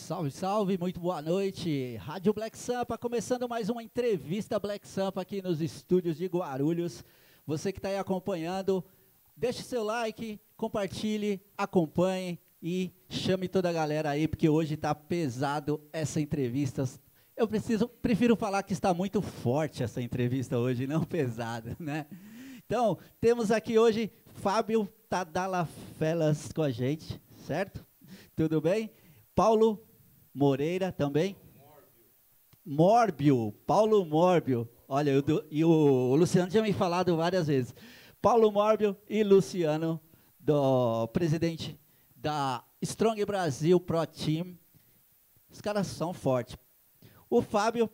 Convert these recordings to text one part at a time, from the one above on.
Salve, salve, muito boa noite. Rádio Black Sampa, começando mais uma entrevista Black Sampa aqui nos estúdios de Guarulhos. Você que está aí acompanhando, deixe seu like, compartilhe, acompanhe e chame toda a galera aí, porque hoje está pesado essa entrevista. Eu prefiro falar que está muito forte essa entrevista hoje, não pesada, né? Então, temos aqui hoje Fábio Tadalafelas com a gente, certo? Tudo bem? Paulo Moreira também? Mórbio, Paulo Mórbio. Olha, o Luciano tinha me falado várias vezes. Paulo Mórbio e Luciano, do presidente da Strong Brasil Pro Team. Os caras são fortes. O Fábio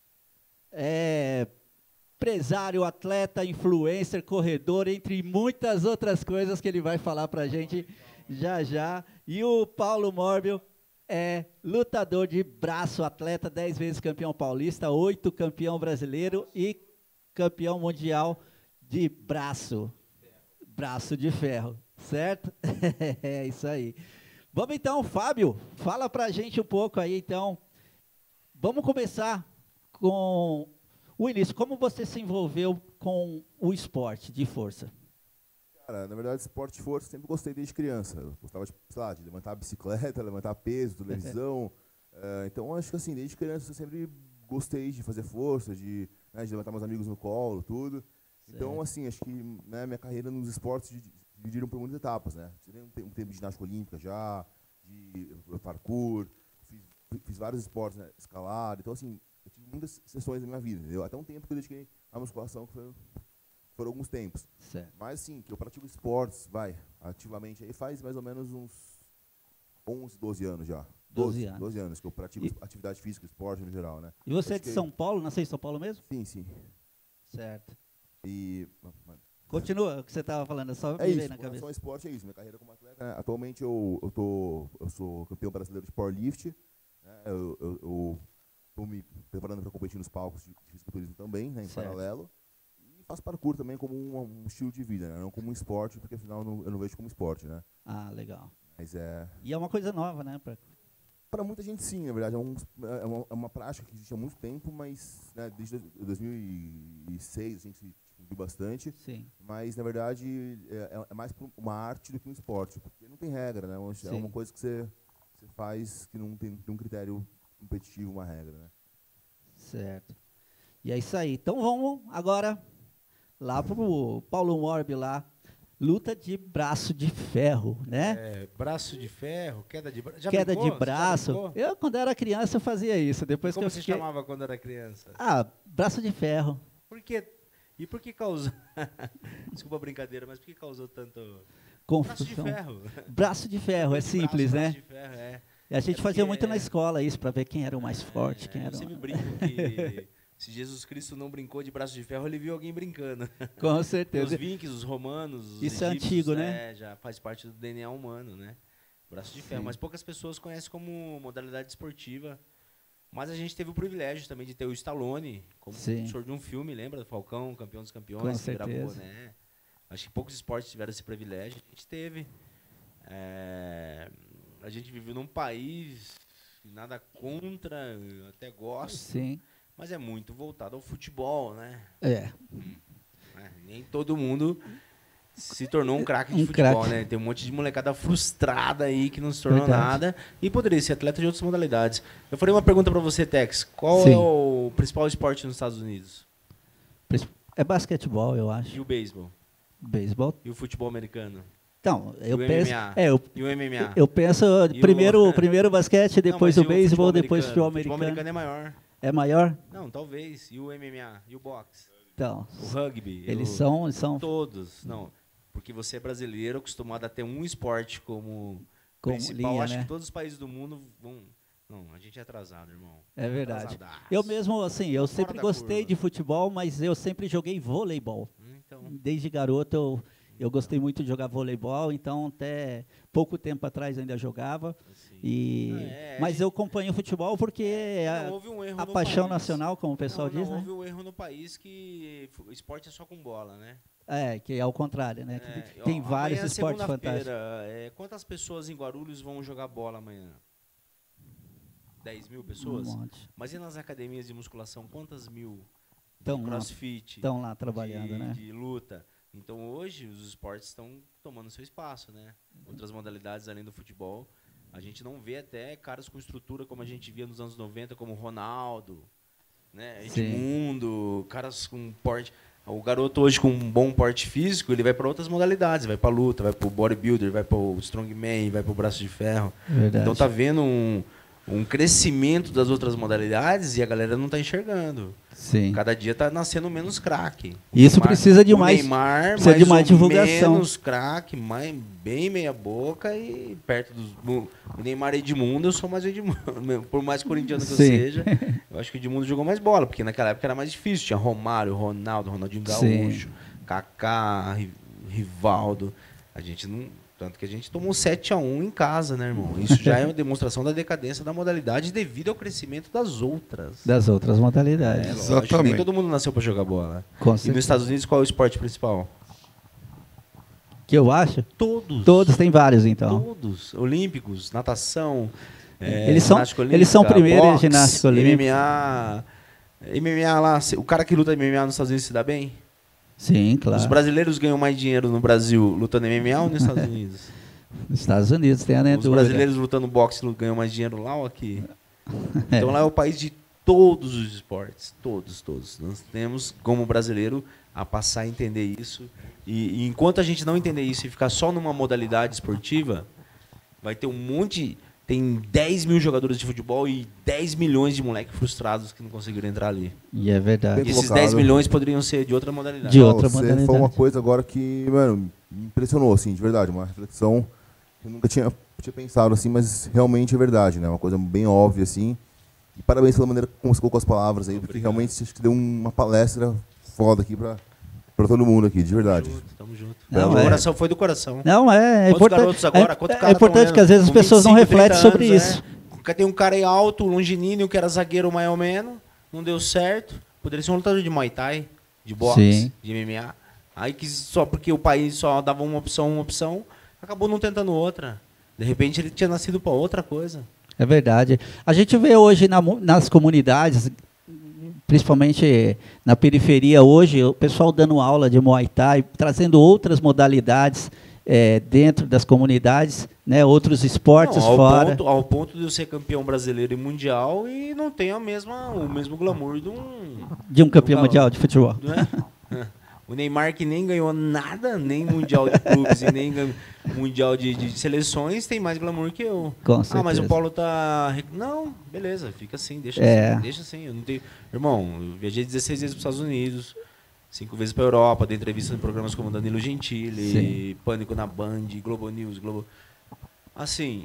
é empresário, atleta, influencer, corredor, entre muitas outras coisas que ele vai falar para a gente já já. E o Paulo Mórbio é lutador de braço, atleta, 10 vezes campeão paulista, 8 campeão brasileiro e campeão mundial de braço de ferro, certo? É isso aí. Vamos então, Fábio, fala pra gente um pouco aí, então. Vamos começar com o início. Como você se envolveu com o esporte de força? Cara, na verdade, esporte de força eu sempre gostei desde criança. Eu gostava de, sei lá, de levantar bicicleta, levantar peso, televisão. Então, acho que assim, desde criança eu sempre gostei de fazer força, de levantar meus amigos no colo, tudo. Certo. Então, assim, acho que minha carreira nos esportes dividiram por muitas etapas, né? Tive um tempo de ginástica olímpica já, de parkour, fiz vários esportes, né? Escalada. Então, assim, eu tive muitas sessões na minha vida, entendeu? Até um tempo que eu dediquei à musculação, que foram alguns tempos. Certo. Mas, sim, que eu pratico esportes, ativamente, aí faz mais ou menos uns 11, 12 anos já. 12 anos que eu pratico atividade física, esporte no geral, né? E você é de São Paulo? Nasceu em São Paulo mesmo? Sim, sim. Certo. E... Continua o que você estava falando, só me veio na cabeça. Relação ao esporte é isso, minha carreira como atleta, né? Atualmente eu sou campeão brasileiro de powerlift, né? Eu estou me preparando para competir nos palcos de fisiculturismo também, né, em paralelo. Faço parkour também como um estilo de vida, né? Não como um esporte, porque afinal eu não vejo como esporte, né? Ah, legal. Mas é... E é uma coisa nova, né? Para muita gente, sim, na verdade. É uma prática que existe há muito tempo, mas né, desde 2006 a gente se viu bastante. Sim. Mas, na verdade, é mais uma arte do que um esporte, porque não tem regra, né? É uma coisa que você faz que não tem um critério competitivo, uma regra, né? Certo. E é isso aí. Então vamos agora lá pro Paulo Mórbio lá, luta de braço de ferro, né? Braço de ferro, queda de braço. Queda de braço. Eu, quando era criança, eu fazia isso. Depois Como que você chamava quando era criança? Ah, braço de ferro. Por quê? E por que causou... Desculpa a brincadeira, mas por que causou tanto... confusão? Braço de ferro. Braço de ferro, é simples, né? Braço de ferro, é. E a gente fazia muito na escola isso, para ver quem era o mais forte, quem era Eu sempre brinco que... Se Jesus Cristo não brincou de braço de ferro, ele viu alguém brincando. Com certeza. Os vikings, os romanos, os isso egípcios, é antigo, né? Já faz parte do DNA humano, né? Braço de ferro. Mas poucas pessoas conhecem como modalidade esportiva. Mas a gente teve o privilégio também de ter o Stallone como professor de um filme, lembra? Do Falcão, Campeão dos Campeões, com que certeza. Gravou, né? Acho que poucos esportes tiveram esse privilégio. A gente teve. A gente vive num país, nada contra, eu até gosto. Sim. Mas é muito voltado ao futebol, né? Nem todo mundo se tornou um craque de futebol, né? Tem um monte de molecada frustrada aí que não se tornou nada e poderia ser atleta de outras modalidades. Eu farei uma pergunta para você, Tex. Qual é o principal esporte nos Estados Unidos? É basquetebol, eu acho. E o beisebol? Beisebol. E o futebol americano? Então, eu e penso... E o MMA? Eu penso primeiro basquete, depois o beisebol, depois o futebol americano. O futebol americano é maior. É maior? Não, talvez. E o MMA? E o boxe? Então, o rugby? Eles são... Todos. Não, porque você é brasileiro, acostumado a ter um esporte como principal. Linha, acho né? que todos os países do mundo vão... Não, a gente é atrasado, irmão. É verdade. Eu mesmo, assim, eu sempre gostei de futebol, mas eu sempre joguei voleibol. Então. Desde garoto eu gostei muito de jogar voleibol, então até pouco tempo atrás ainda jogava. Mas eu acompanho o futebol porque a paixão nacional, como o pessoal diz, né? Houve um erro no país que o esporte é só com bola, né? Que é ao contrário, né? Tem vários esportes fantásticos. Quantas pessoas em Guarulhos vão jogar bola amanhã? 10 mil pessoas? Um monte. Mas e nas academias de musculação, quantas mil? Estão crossfit. Estão lá trabalhando, né? De luta. Então, hoje, os esportes estão tomando seu espaço, né? Outras modalidades além do futebol. A gente não vê até caras com estrutura como a gente via nos anos 90, como Ronaldo, né? Edmundo, caras com porte... O garoto hoje com um bom porte físico, ele vai para outras modalidades, vai para luta, vai para o bodybuilder, vai para o strongman, vai para o braço de ferro. Verdade. Então tá vendo um crescimento das outras modalidades e a galera não está enxergando. Sim. Cada dia está nascendo menos craque. Isso precisa de mais, precisa de mais divulgação. Menos craque, bem meia boca e perto dos... O Neymar e Edmundo, eu sou mais o Edmundo. Por mais corintiano que eu seja, eu acho que o Edmundo jogou mais bola, porque naquela época era mais difícil. Tinha Romário, Ronaldo, Ronaldinho Gaúcho, Kaká, Rivaldo. A gente não... Tanto que a gente tomou 7-1 em casa, né, irmão? Isso já é uma demonstração da decadência da modalidade devido ao crescimento das outras. Das outras modalidades. Exatamente. Nem todo mundo nasceu para jogar bola. Com certeza. E nos Estados Unidos, qual é o esporte principal? Que eu acho? Todos. Todos, tem vários, então. Todos. Olímpicos, natação, eles são primeiro em ginástica olímpica. MMA lá, o cara que luta MMA nos Estados Unidos se dá bem? Sim, claro. Os brasileiros ganham mais dinheiro no Brasil lutando MMA ou nos Estados Unidos? Nos Estados Unidos, tem a dúvida. Os brasileiros lutando boxe ganham mais dinheiro lá ou aqui? Então lá é o país de todos os esportes. Todos. Nós temos, como brasileiro, a passar a entender isso. E enquanto a gente não entender isso e ficar só numa modalidade esportiva, vai ter um monte... Tem 10 mil jogadores de futebol e 10 milhões de moleques frustrados que não conseguiram entrar ali. E é verdade. E esses 10 milhões poderiam ser de outra modalidade. De outra modalidade. Foi uma coisa agora que, mano, me impressionou, assim, de verdade. Uma reflexão que eu nunca tinha pensado, assim, mas realmente é verdade, né? Uma coisa bem óbvia, assim. E parabéns pela maneira como você colocou as palavras aí, porque realmente acho que deu uma palestra foda aqui pra todo mundo aqui, de verdade. Tamo junto. Não, o coração foi do coração. Não, é importante. Agora, é importante que às vezes as pessoas não refletem sobre isso. Tem um cara aí alto, longilíneo, que era zagueiro mais ou menos, não deu certo. Poderia ser um lutador de Muay Thai, de boxe, de MMA. Aí que só porque o país só dava uma opção, acabou não tentando outra. De repente ele tinha nascido para outra coisa. É verdade. A gente vê hoje nas comunidades, principalmente na periferia hoje, o pessoal dando aula de Muay Thai, trazendo outras modalidades dentro das comunidades, né, outros esportes fora. Ao ponto de eu ser campeão brasileiro e mundial e não tem o mesmo glamour de um campeão mundial de futebol. Né? O Neymar, que nem ganhou nada, nem mundial de clubes e nem mundial de seleções, tem mais glamour que eu. Com certeza. Mas o Paulo tá... Não, beleza, fica assim, deixa assim. Eu não tenho... Irmão, eu viajei 16 vezes para os Estados Unidos, 5 vezes para a Europa, dei entrevista em programas como Danilo Gentili, Pânico na Band, Globo News, Assim,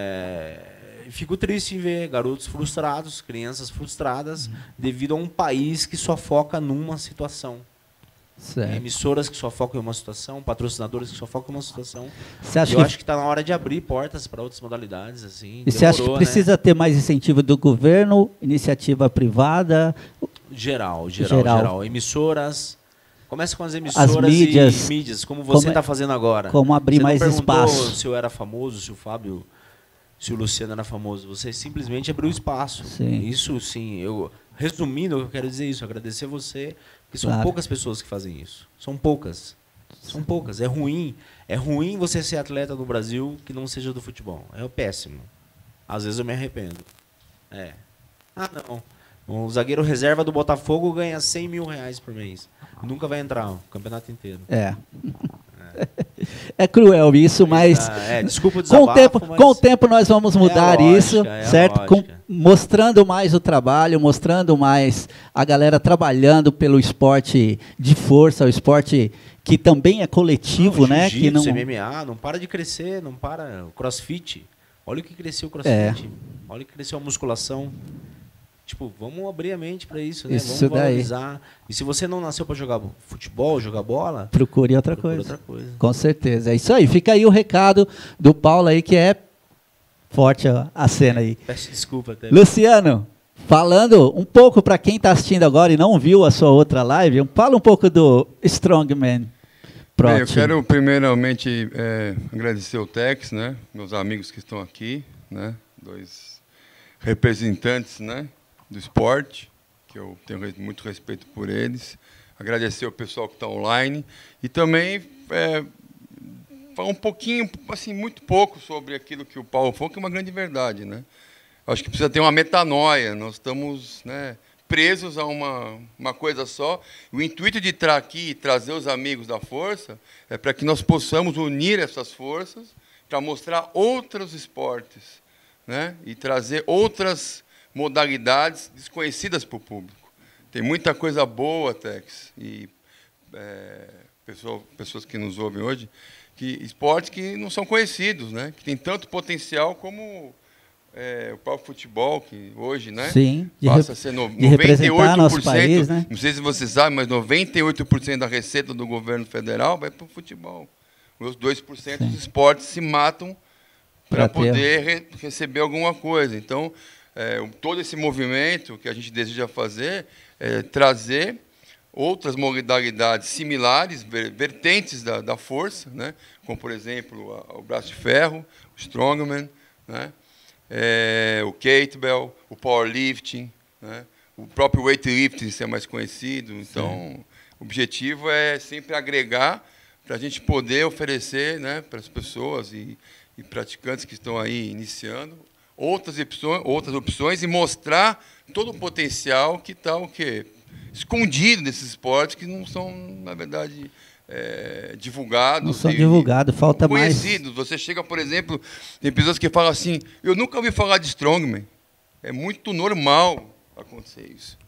fico triste em ver garotos frustrados, crianças frustradas, devido a um país que só foca numa situação. Certo. Emissoras que só focam em uma situação, patrocinadores que só focam em uma situação. Eu acho que está na hora de abrir portas para outras modalidades. Assim. E você acha que precisa ter mais incentivo do governo, iniciativa privada? Geral. Emissoras. Começa com as emissoras e mídias, como você está fazendo agora. Como abrir mais espaço. Se eu era famoso, se o Fábio, se o Luciano era famoso. Você simplesmente abriu espaço. Sim. Isso sim. Resumindo, eu quero dizer isso, agradecer você, porque são poucas pessoas que fazem isso. São poucas. É ruim. É ruim você ser atleta no Brasil que não seja do futebol. É péssimo. Às vezes eu me arrependo. Não. O zagueiro reserva do Botafogo ganha 100 mil reais por mês. Nunca vai entrar o campeonato inteiro. É cruel isso, mas desculpa o desabafo, com o tempo nós vamos mudar isso, certo? Mostrando mais o trabalho, mostrando mais a galera trabalhando pelo esporte de força, o esporte que também é coletivo, né? Que não... MMA, não para de crescer, não para. O CrossFit, olha o que cresceu o CrossFit, olha o que cresceu a musculação. Tipo, vamos abrir a mente para isso, né? Vamos valorizar. E se você não nasceu para jogar futebol, jogar bola, procure outra coisa. Com certeza. É isso aí. Fica aí o recado do Paulo aí, que é forte a cena aí. Peço desculpa até. Luciano, falando um pouco para quem está assistindo agora e não viu a sua outra live, fala um pouco do Strongman Pro Team. Eu quero primeiramente agradecer o Tex, né? Meus amigos que estão aqui, né? representantes, né, do esporte, que eu tenho muito respeito por eles. Agradecer ao pessoal que está online. E também falar um pouquinho, assim, muito pouco sobre aquilo que o Paulo falou, que é uma grande verdade, né? Acho que precisa ter uma metanoia. Nós estamos, né, presos a uma coisa só. O intuito de estar aqui e trazer os amigos da Força é para que nós possamos unir essas forças para mostrar outros esportes, né, e trazer outras modalidades desconhecidas para o público. Tem muita coisa boa, Tex, e pessoas que nos ouvem hoje, que esportes que não são conhecidos, né, que tem tanto potencial como o próprio futebol, que hoje, né, sim, passa a ser 98%, nosso país, né? Não sei se você sabe, mas 98% da receita do governo federal vai para o futebol. Os 2% dos esportes se matam para poder receber alguma coisa. Então, todo esse movimento que a gente deseja fazer é trazer outras modalidades similares, vertentes da força, né? Como, por exemplo, o braço de ferro, o strongman, né? O kettlebell, o powerlifting, né? O próprio weightlifting ser mais conhecido. Então, o objetivo é sempre agregar para a gente poder oferecer, né, para as pessoas e praticantes que estão aí iniciando outras opções e mostrar todo o potencial que está escondido nesses esportes que não são, na verdade, divulgados. Não são divulgados, falta conhecidos. Mais. Você chega, por exemplo, tem pessoas que falam assim, eu nunca ouvi falar de strongman. É muito normal acontecer isso.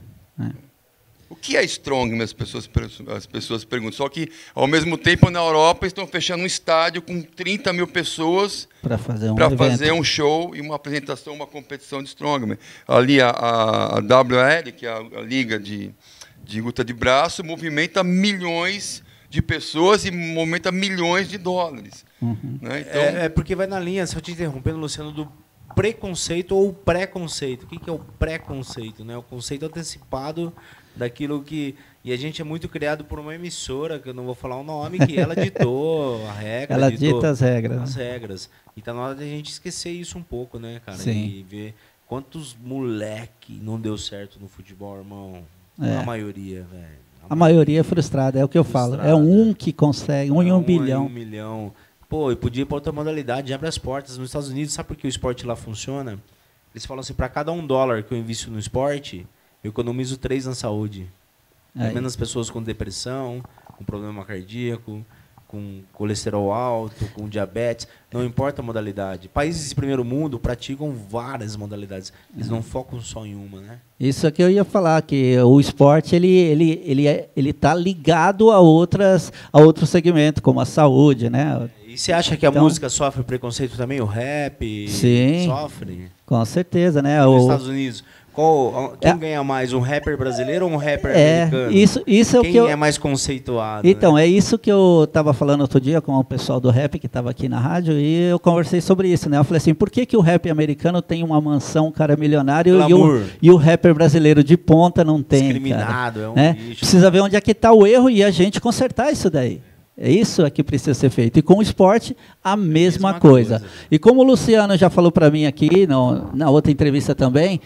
O que é strongman? As pessoas perguntam. Só que, ao mesmo tempo, na Europa, estão fechando um estádio com 30 mil pessoas para fazer um show e uma apresentação, uma competição de strongman. Ali, a WL, que é a Liga de Luta de Braço, movimenta milhões de pessoas e movimenta milhões de dólares. Né? Então, porque vai na linha, só te interrompendo, Luciano, do preconceito ou preconceito. O que é o preconceito? Né? O conceito antecipado daquilo que... E a gente é muito criado por uma emissora, que eu não vou falar o nome, que ela ditou a regra. Ela dita as regras. As regras. Então, na hora de a gente esquecer isso um pouco, né, cara? Sim. E ver quantos moleque não deu certo no futebol, irmão. A maioria, velho. A maioria é frustrada, é o que eu falo. É um que consegue, um em um bilhão. 1 milhão. Pô, e podia ir para outra modalidade, abre as portas. Nos Estados Unidos, sabe por que o esporte lá funciona? Eles falam assim, para cada $1 que eu invisto no esporte, eu economizo 3 na saúde. Menos pessoas com depressão, com problema cardíaco, com colesterol alto, com diabetes, não importa a modalidade. Países de primeiro mundo praticam várias modalidades, eles não focam só em uma, né? Isso aqui eu ia falar, que o esporte ele tá ligado a outros segmentos, como a saúde, né? E você acha que a música sofre preconceito também? O rap sofre? Com certeza, né? Nos Estados Unidos, quem ganha mais, um rapper brasileiro ou um rapper americano? Isso é quem é mais conceituado? Então, né? é isso que eu estava falando outro dia com o pessoal do rap que estava aqui na rádio e eu conversei sobre isso, né? Eu falei assim, por que o rap americano tem uma mansão, um cara milionário e o rapper brasileiro de ponta não tem? Discriminado, cara, é um né? bicho. Precisa ver onde é que está o erro e a gente consertar isso daí. É isso que precisa ser feito. E com o esporte, a mesma coisa. E como o Luciano já falou para mim aqui, na outra entrevista também,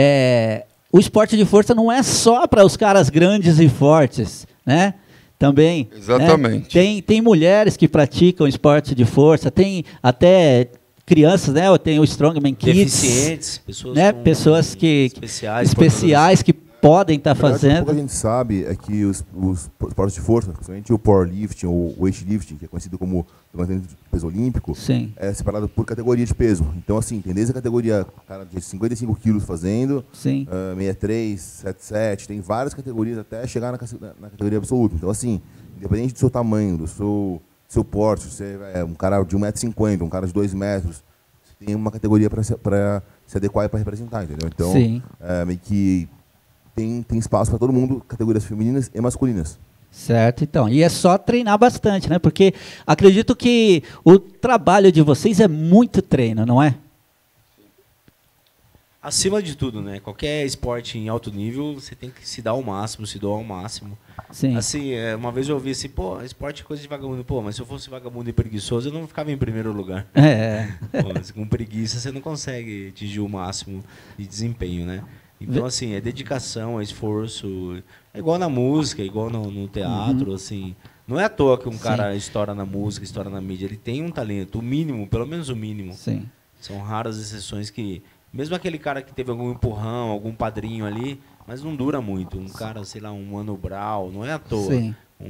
o esporte de força não é só para os caras grandes e fortes, né? Também. Exatamente. Né? Tem mulheres que praticam esporte de força, tem até crianças, né? Tem o Strongman Kids. Deficientes, pessoas especiais que podem estar fazendo. O que a gente sabe é que os esportes de força, principalmente o powerlifting ou o weightlifting, que é conhecido como levantamento de peso olímpico, é separado por categoria de peso. Então, assim, tem desde a categoria cara de 55 quilos fazendo, 63, 77, tem várias categorias até chegar na categoria absoluta. Então, assim, independente do seu tamanho, do seu porte, você é um cara de 1,50 m, um cara de 2 metros, você tem uma categoria para se adequar e para representar, entendeu? Então, meio que tem espaço para todo mundo, categorias femininas e masculinas. Certo, então. E é só treinar bastante, né? Porque acredito que o trabalho de vocês é muito treino, não é? Acima de tudo, né? Qualquer esporte em alto nível, você tem que se dar ao máximo, se doar ao máximo. Sim. Assim, uma vez eu ouvi assim, pô, esporte é coisa de vagabundo. Pô, mas se eu fosse vagabundo e preguiçoso, eu não ficava em primeiro lugar. Pô, com preguiça, você não consegue atingir o máximo de desempenho, né? Então, assim, é dedicação, é esforço. É igual na música, é igual no teatro, assim. Não é à toa que um cara estoura na música, estoura na mídia. Ele tem um talento, o mínimo, pelo menos o mínimo. Sim. São raras exceções que... Mesmo aquele cara que teve algum empurrão, algum padrinho ali, mas não dura muito. Um cara, sei lá, um Mano Brown, não é à toa. Sim.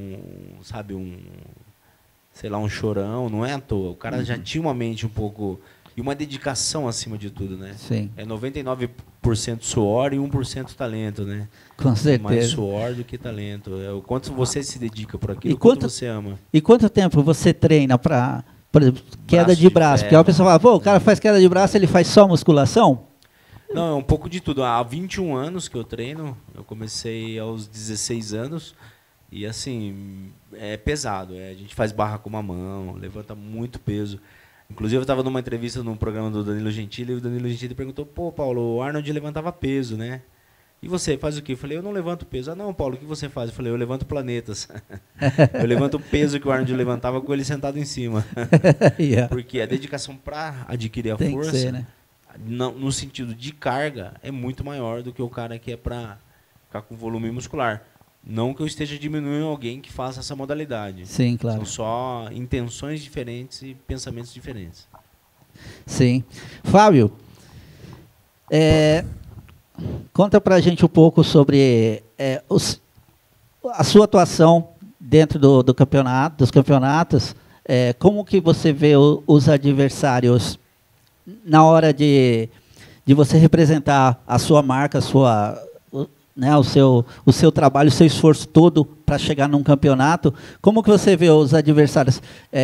Sei lá, um Chorão, não é à toa. O cara já tinha uma mente um pouco... E uma dedicação acima de tudo, né? Sim. É 99% suor e 1% talento, né? Com certeza. Mais suor do que talento. É o quanto você se dedica por aquilo, quanto você ama. E quanto tempo você treina para... Por exemplo, queda de braço. Porque a pessoa fala, pô, o cara faz queda de braço, ele faz só musculação? Não, é um pouco de tudo. Há 21 anos que eu treino. Eu comecei aos 16 anos. E, assim, é pesado. A gente faz barra com uma mão, levanta muito peso. Inclusive, eu estava numa entrevista num programa do Danilo Gentili, e o Danilo Gentili perguntou, pô, Paulo, o Arnold levantava peso, né? E você, faz o quê? Eu falei, eu não levanto peso. Ah, não, Paulo, o que você faz? Eu falei, eu levanto planetas. Eu levanto o peso que o Arnold levantava com ele sentado em cima. Porque a dedicação para adquirir a força, que ser, né? no sentido de carga, é muito maior do que o cara que é para ficar com volume muscular. Não que eu esteja diminuindo alguém que faça essa modalidade. Sim, claro. São só intenções diferentes e pensamentos diferentes. Sim. Fábio, conta pra gente um pouco sobre a sua atuação dentro dos campeonatos. Como que você vê os adversários na hora de você representar a sua marca, né, o seu trabalho, o seu esforço todo para chegar num campeonato? Como que você vê os adversários?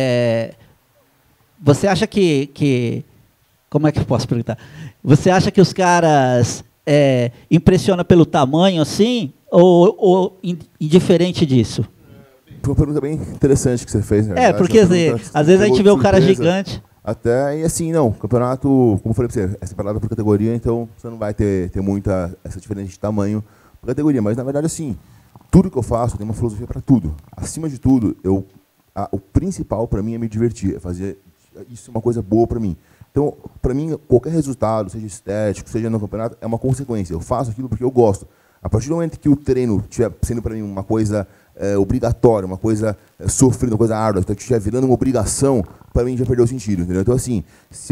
Você acha que... Como é que eu posso perguntar? Você acha que os caras impressionam pelo tamanho, assim, ou indiferente disso? Foi uma pergunta bem interessante que você fez, né? Porque às vezes a gente vê o cara gigante. Até, e assim, não, campeonato, como eu falei pra você, é separado por categoria, então você não vai ter muita essa diferença de tamanho por categoria. Mas, na verdade, assim, tudo que eu faço, tem uma filosofia para tudo. Acima de tudo, o principal para mim é me divertir, é fazer isso uma coisa boa para mim. Então, para mim, qualquer resultado, seja estético, seja no campeonato, é uma consequência. Eu faço aquilo porque eu gosto. A partir do momento que o treino estiver sendo para mim uma coisa obrigatória, uma coisa sofrida, uma coisa árdua, que estiver virando uma obrigação, para mim já perdeu o sentido, entendeu? Então, assim,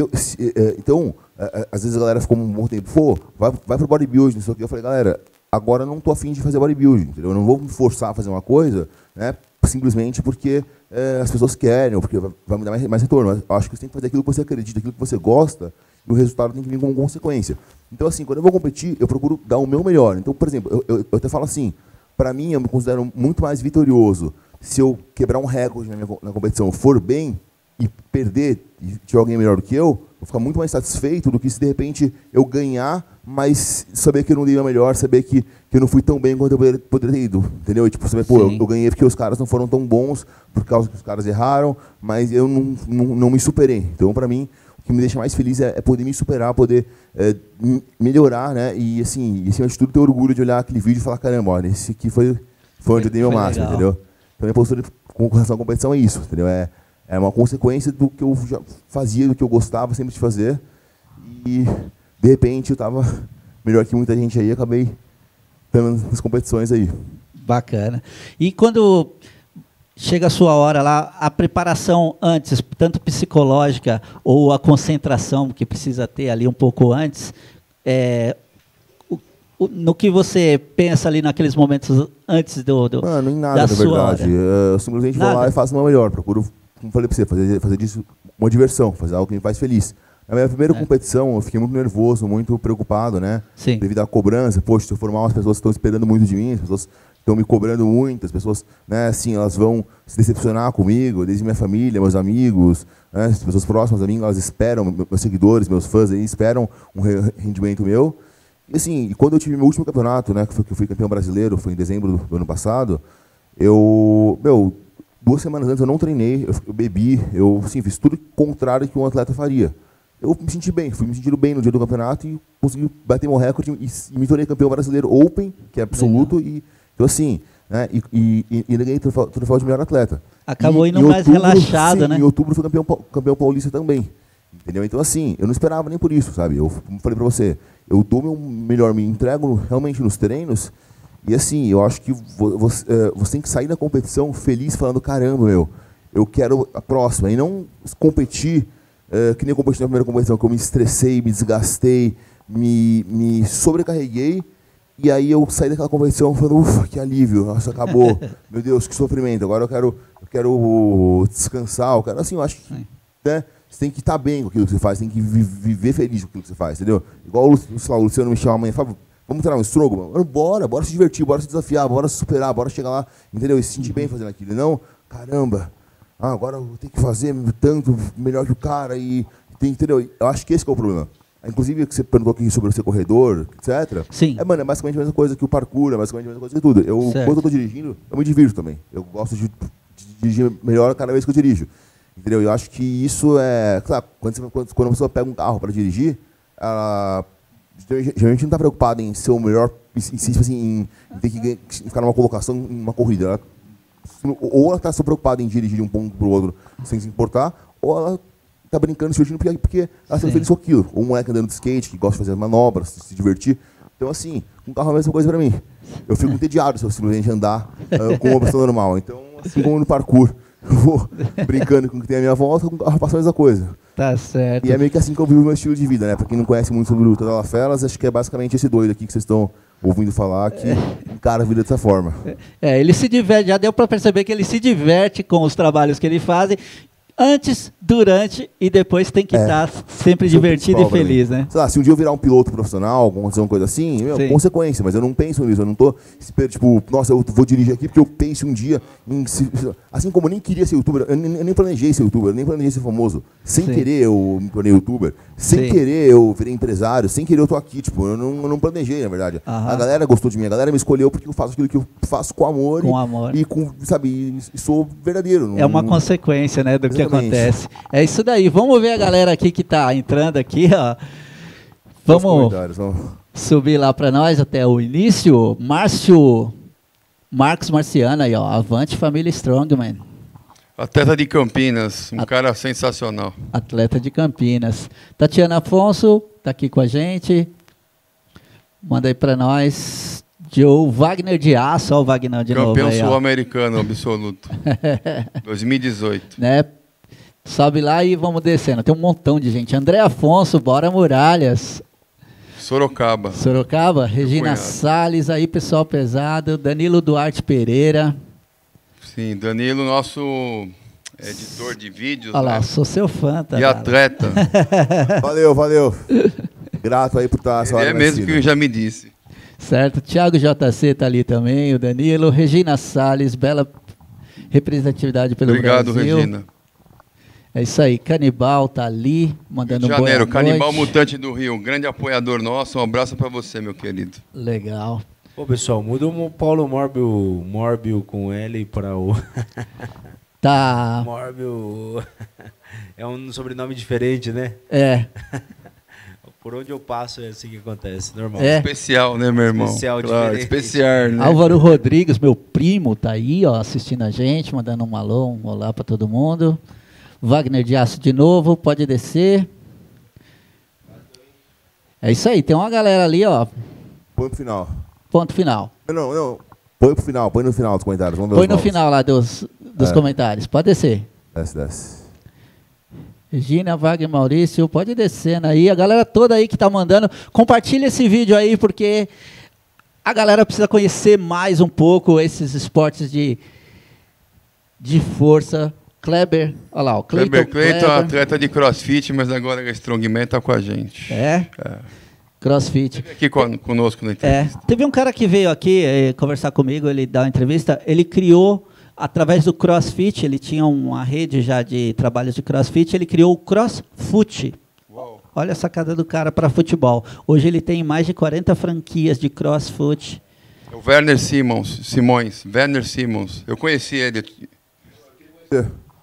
às vezes a galera ficou um bom tempo, pô, vai pro bodybuilding, não sei o que. Eu falei, galera, agora eu não tô afim de fazer bodybuilding, entendeu? Eu não vou me forçar a fazer uma coisa, né, simplesmente porque as pessoas querem, ou porque vai me dar mais retorno. Mas eu acho que você tem que fazer aquilo que você acredita, aquilo que você gosta, e o resultado tem que vir como consequência. Então, assim, quando eu vou competir, eu procuro dar o meu melhor. Então, por exemplo, eu até falo assim, para mim, eu me considero muito mais vitorioso se eu quebrar um recorde na competição, for bem e perder, e tiver alguém melhor do que eu, vou ficar muito mais satisfeito do que se, de repente, eu ganhar, mas saber que eu não dei o melhor, saber que eu não fui tão bem quanto eu poderia ter ido, entendeu? E, tipo, saber, pô, eu ganhei porque os caras não foram tão bons, por causa que os caras erraram, mas eu não me superei. Então, para mim, o que me deixa mais feliz é poder me superar, poder melhorar, né? E, assim, acima de tudo, ter orgulho de olhar aquele vídeo e falar, caramba, olha, esse aqui foi onde eu dei meu máximo, entendeu? Então, minha postura com relação à competição é isso, entendeu? É uma consequência do que eu já fazia, do que eu gostava sempre de fazer. E, de repente, eu estava melhor que muita gente aí e acabei estando nas competições aí. Bacana. E quando chega a sua hora lá, a preparação antes, tanto psicológica ou a concentração que precisa ter ali um pouco antes, no que você pensa ali naqueles momentos antes Mano, em nada, na verdade. Eu simplesmente vou lá e faço o meu melhor. Procuro, como falei para você, fazer disso uma diversão, fazer algo que me faz feliz. Na minha primeira competição, eu fiquei muito nervoso, muito preocupado, né? Sim. Devido à cobrança. Poxa, se eu formar umas pessoas que estão esperando muito de mim, as pessoas estão me cobrando muito, as pessoas, né, assim, elas vão se decepcionar comigo, desde minha família, meus amigos, né, as pessoas próximas a mim, elas esperam, meus seguidores, meus fãs aí, esperam um rendimento meu. E assim, quando eu tive meu último campeonato, né, que eu fui campeão brasileiro, foi em dezembro do ano passado, 2 semanas antes eu não treinei, eu bebi, assim, fiz tudo contrário que um atleta faria. eu me senti bem, fui me sentindo bem no dia do campeonato e consegui bater meu recorde e me tornei campeão brasileiro Open, que é absoluto, e então assim, né, e ganhei o troféu de melhor atleta. Acabou indo mais relaxado, né? Em outubro fui campeão paulista também, entendeu? Então assim, eu não esperava nem por isso, sabe? Eu falei pra você, eu dou meu melhor, me entrego realmente nos treinos, e assim, eu acho que você tem que sair da competição feliz falando, caramba, eu quero a próxima, e não competir que nem eu competi na primeira competição, que eu me estressei, me desgastei, me sobrecarreguei, e aí eu saí daquela competição falando, ufa, que alívio, nossa, acabou, meu Deus, que sofrimento, agora eu quero descansar, eu quero, assim, eu acho que, né, você tem que estar bem com aquilo que você faz, tem que viver feliz com aquilo que você faz, entendeu? Igual o Luciano me chama amanhã e fala, vamos treinar um strongman? Bora se divertir, bora se desafiar, bora se superar, bora chegar lá, entendeu? E se sentir bem fazendo aquilo, não, caramba, agora eu tenho que fazer tanto melhor que o cara, entendeu? Eu acho que esse que é o problema. Inclusive, que você perguntou aqui sobre ser corredor, etc. Sim. Mano, é basicamente a mesma coisa que o parkour, é basicamente a mesma coisa que tudo. Quando eu estou dirigindo, eu me divirto também. Eu gosto de dirigir melhor cada vez que eu dirijo. Entendeu? Eu acho que isso é... Claro, quando a pessoa pega um carro para dirigir, ela geralmente não está preocupada em ser o melhor, em ter que ficar numa colocação em uma corrida. Ou ela está só preocupada em dirigir de um ponto para o outro sem se importar, ou ela está brincando, se divertindo porque ela está feliz com aquilo. Ou um moleque andando de skate, que gosta de fazer manobras, se divertir. Então, assim, um carro é a mesma coisa para mim. Eu fico entediado se eu simplesmente andar com uma pessoa normal. Então, assim como no parkour, eu vou brincando com o que tem à minha volta, com o carro passa a mesma coisa. Tá certo. E é meio que assim que eu vivo o meu estilo de vida, né? Para quem não conhece muito sobre o Luta da Felas, acho que é basicamente esse doido aqui que vocês estão ouvindo falar, que encara a vida dessa forma. Ele se diverte, já deu para perceber que ele se diverte com os trabalhos que ele faz, antes, durante e depois tem que estar sempre divertido e feliz, né? Sei lá, se um dia eu virar um piloto profissional, alguma coisa assim, consequência, mas eu não penso nisso, eu não tô, tipo, nossa, eu vou dirigir aqui porque eu penso um dia em... Assim como eu nem queria ser youtuber, eu nem planejei ser youtuber, eu nem planejei ser famoso. Sem querer eu me tornei youtuber, sem querer eu virei empresário, sem querer eu tô aqui, tipo, eu não planejei, na verdade. A galera gostou de mim, a galera me escolheu porque eu faço aquilo que eu faço com amor. Com amor. E com, sabe, e sou verdadeiro. É uma consequência, né, do que acontece. É isso daí. Vamos ver a galera aqui que está entrando aqui, ó. Vamos subir lá para nós até o início. Marcos Marciano aí, ó. Avante família Strongman. Atleta de Campinas, cara sensacional. Atleta de Campinas. Tatiana Afonso está aqui com a gente. Manda aí para nós. Joe Wagner de Aço, ó o Wagner de novo. Campeão sul-americano absoluto. 2018. Né? Sobe lá e vamos descendo. Tem um montão de gente. André Afonso, bora Muralhas. Sorocaba. Regina Salles, aí pessoal pesado. Danilo Duarte Pereira. Sim, Danilo, nosso editor de vídeos. Olha lá, sou seu fã, tá? E atleta. Valeu. Grato aí por estar essa hora. É mesmo que eu já me disse. Certo, Thiago JC tá ali também, o Danilo. Regina Salles, bela representatividade pelo Brasil. Obrigado, Regina. É isso aí, Canibal tá ali, mandando um boa noite. Canibal Mutante do Rio, um grande apoiador nosso, um abraço para você, meu querido. Legal. Pô, pessoal, muda o Paulo Mórbio com L para o... Tá. Mórbio é um sobrenome diferente, né? É. Por onde eu passo é assim que acontece, normal. É. Especial, né, meu irmão? Especial, né? Álvaro Rodrigues, meu primo, tá aí, ó, assistindo a gente, mandando um alô, um olá para todo mundo. Wagner de Aço de novo, pode descer. É isso aí, tem uma galera ali, ó. Põe pro final. Ponto final. Não. Põe no final dos comentários. Vamos ver põe no final lá dos comentários. Pode descer. Desce. Regina, Wagner, Maurício, pode descendo aí. A galera toda aí que tá mandando, compartilha esse vídeo aí, porque a galera precisa conhecer mais um pouco esses esportes de força. Kleber, olha lá, o Cleiton é atleta de crossfit, mas agora é Strongman, tá com a gente. É? Crossfit. Aqui conosco na entrevista. Teve um cara que veio aqui conversar comigo, ele dá uma entrevista, ele criou, através do crossfit, ele tinha uma rede já de trabalhos de crossfit, ele criou o CrossFoot. Uau. Olha a sacada do cara para futebol. Hoje ele tem mais de 40 franquias de CrossFoot. É o Werner Simons. Eu conheci ele.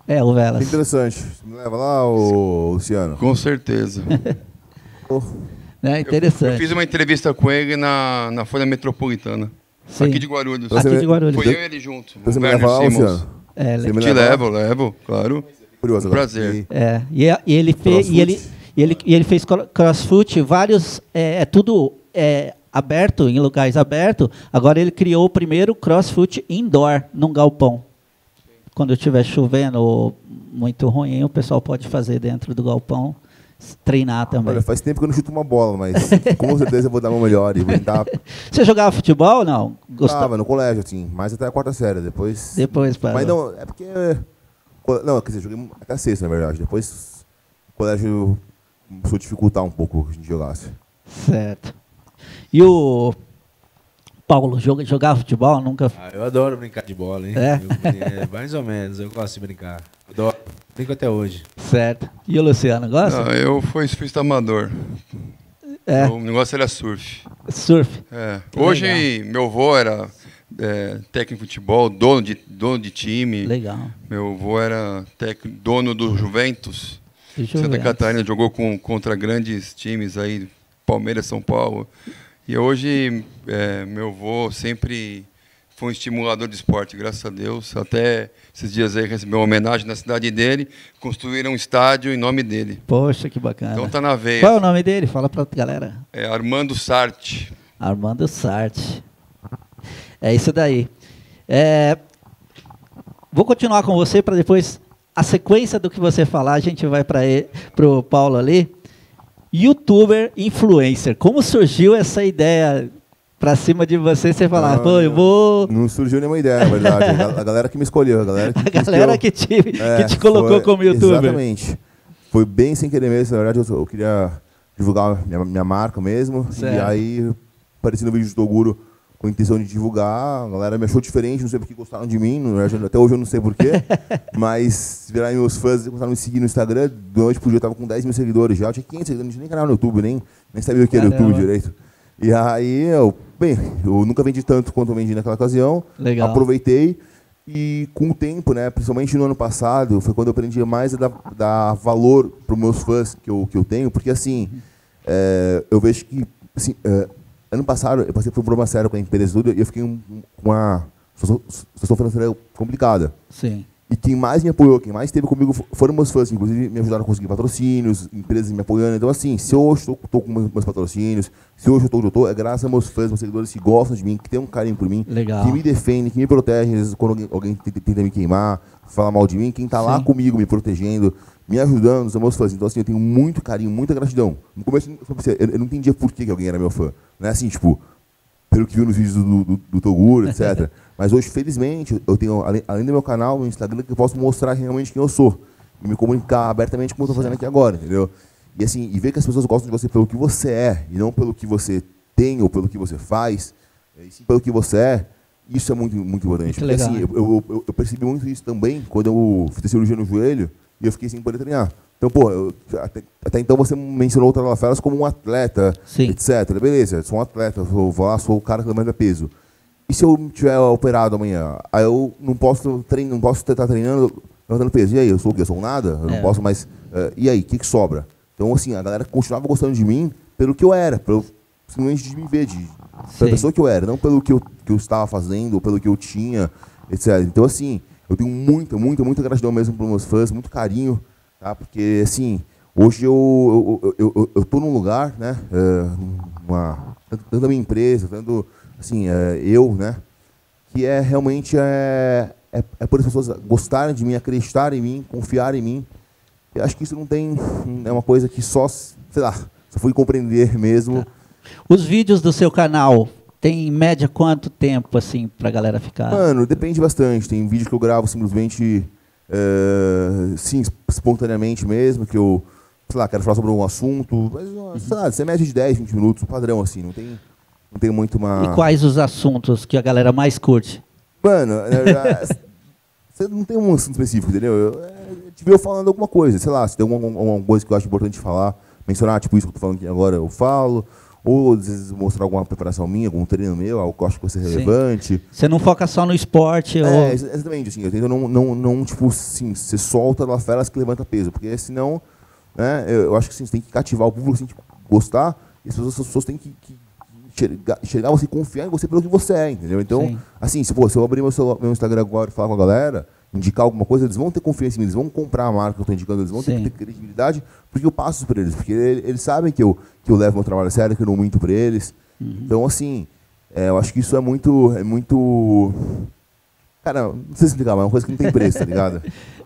O Velas. Interessante. Você me leva lá, Luciano? Com certeza. Interessante. Eu fiz uma entrevista com ele na Folha Metropolitana. Sim. Aqui de Guarulhos. Aqui de Guarulhos. Foi eu e ele junto. Você me leva lá, Luciano? Te levo, claro. Curioso, prazer. E ele fez CrossFit, vários, tudo aberto, em locais abertos. Agora ele criou o primeiro CrossFit indoor, num galpão. Quando estiver chovendo ou muito ruim, o pessoal pode fazer dentro do galpão, treinar também. Olha, faz tempo que eu não chuto uma bola, mas com certeza eu vou dar uma melhor. E vou tentar... Você jogava futebol ou não? Gostava no colégio, assim, mas até a 4ª série. Depois parou. Mas não, é porque... Não, quer dizer, joguei até a 6ª, na verdade. Depois o colégio começou a dificultar um pouco que a gente jogasse. Certo. E o Paulo, jogava futebol? Nunca... eu adoro brincar de bola, hein? Mais ou menos, eu gosto de brincar. Adoro. Brinco até hoje. Certo. E o Luciano, gosta? Não, eu fui surfista amador. O negócio era surf. Surf? Hoje, meu avô era técnico de futebol, dono de time. Legal. Meu avô era dono do Juventus. Santa Catarina, jogou contra grandes times aí, Palmeiras, São Paulo. E hoje, meu avô sempre foi um estimulador de esporte, graças a Deus. Até esses dias aí recebeu uma homenagem na cidade dele, construíram um estádio em nome dele. Poxa, que bacana. Então tá na veia. Qual é o nome dele? Fala pra galera. Armando Sarte. Armando Sarte. É isso daí. Vou continuar com você para depois, a sequência do que você falar, a gente vai para o Paulo ali. YouTuber, influencer. Como surgiu essa ideia pra cima de você falar, eu vou... Não surgiu nenhuma ideia, na verdade. A galera que me escolheu, a galera que te colocou como YouTuber. Exatamente. Foi bem sem querer mesmo, na verdade eu queria divulgar minha marca mesmo. Certo. E aí apareci no vídeo do Toguro com a intenção de divulgar, a galera me achou diferente, não sei porque gostaram de mim, até hoje eu não sei porquê, mas viraram meus fãs e começaram a me seguir no Instagram, de noite pro dia eu tava com 10 mil seguidores já, eu tinha 500 seguidores, não tinha nem canal no YouTube, nem sabia o que era YouTube direito. E aí, eu nunca vendi tanto quanto eu vendi naquela ocasião. Legal. Aproveitei e com o tempo, né, principalmente no ano passado, foi quando eu aprendi mais a dar valor para os meus fãs que eu tenho, porque assim, eu vejo que, assim, ano passado eu passei por um problema sério com a empresa e eu fiquei com uma situação financeira complicada. Sim. E quem mais me apoiou, quem mais esteve comigo foram meus fãs, inclusive me ajudaram a conseguir patrocínios, empresas me apoiando. Então, assim, se hoje estou com meus patrocínios, se hoje eu estou onde eu estou, é graças a meus fãs, meus seguidores que gostam de mim, que têm um carinho por mim, legal, que me defendem, que me protegem. Às vezes, quando alguém tenta me queimar, falar mal de mim, quem está lá comigo, me protegendo, me ajudando, são meus fãs. Então, assim, eu tenho muito carinho, muita gratidão. No começo, eu não entendia por que alguém era meu fã. Não é assim, tipo, pelo que viu nos vídeos do Toguro, etc. Mas hoje, felizmente, eu tenho, além do meu canal, no Instagram, que eu posso mostrar realmente quem eu sou. E me comunicar abertamente como eu estou fazendo aqui agora, entendeu? E assim, e ver que as pessoas gostam de você pelo que você é, e não pelo que você tem ou pelo que você faz, e sim pelo que você é, isso é muito, muito importante. Porque assim, eu percebi muito isso também quando eu fiz a cirurgia no joelho e eu fiquei sem poder treinar. Então, pô, até então você mencionou o Travaferas como um atleta, etc. Beleza, sou um atleta, vou lá, sou o cara que levanta peso. E se eu tiver operado amanhã? Aí eu não posso estar treinando, levantando peso. E aí, eu sou o quê? Eu sou um nada? Eu não posso mais... e aí, o que sobra? Então, assim, a galera continuava gostando de mim pelo que eu era, simplesmente de me ver, pela pessoa que eu era, não pelo que eu estava fazendo, ou pelo que eu tinha, etc. Então, assim, eu tenho muita, muita, muita gratidão mesmo para os meus fãs, muito carinho, tá? Porque, assim, hoje eu tô num lugar, né, tanto da minha empresa, tanto... assim, né, que realmente por as pessoas gostarem de mim, acreditarem em mim, confiarem em mim. Eu acho que isso é uma coisa que só fui compreender mesmo. Tá. Os vídeos do seu canal tem em média quanto tempo, assim, pra galera ficar? Mano, depende bastante. Tem vídeo que eu gravo simplesmente, sim, espontaneamente mesmo, que eu, quero falar sobre um assunto, mas, isso é média de 10, 20 minutos, um padrão, assim, não tem muito uma... E quais os assuntos que a galera mais curte? Mano, você não tem um assunto específico, entendeu? Te vi eu falando alguma coisa, se tem alguma coisa que eu acho importante falar, mencionar, tipo isso que eu tô falando aqui agora, eu falo, ou às vezes mostrar alguma preparação minha, algum treino meu, algo que eu acho que vai ser relevante. Você não foca só no esporte? Exatamente, assim, eu tento não tipo, assim, você solta lá feras que levanta peso, porque senão, né, eu acho que assim, você tem que cativar o público, assim, tipo, gostar, e as pessoas têm que enxergar você, confiar em você pelo que você é, entendeu? Então, assim, se eu abrir meu Instagram agora e falar com a galera, indicar alguma coisa, eles vão ter confiança em mim, eles vão comprar a marca que eu estou indicando, eles vão ter credibilidade, porque eu passo isso para eles, porque eles sabem que eu levo meu trabalho a sério, que eu não minto para eles. Então, assim, eu acho que isso é muito... Cara, não sei explicar, mas é uma coisa que não tem preço, tá ligado?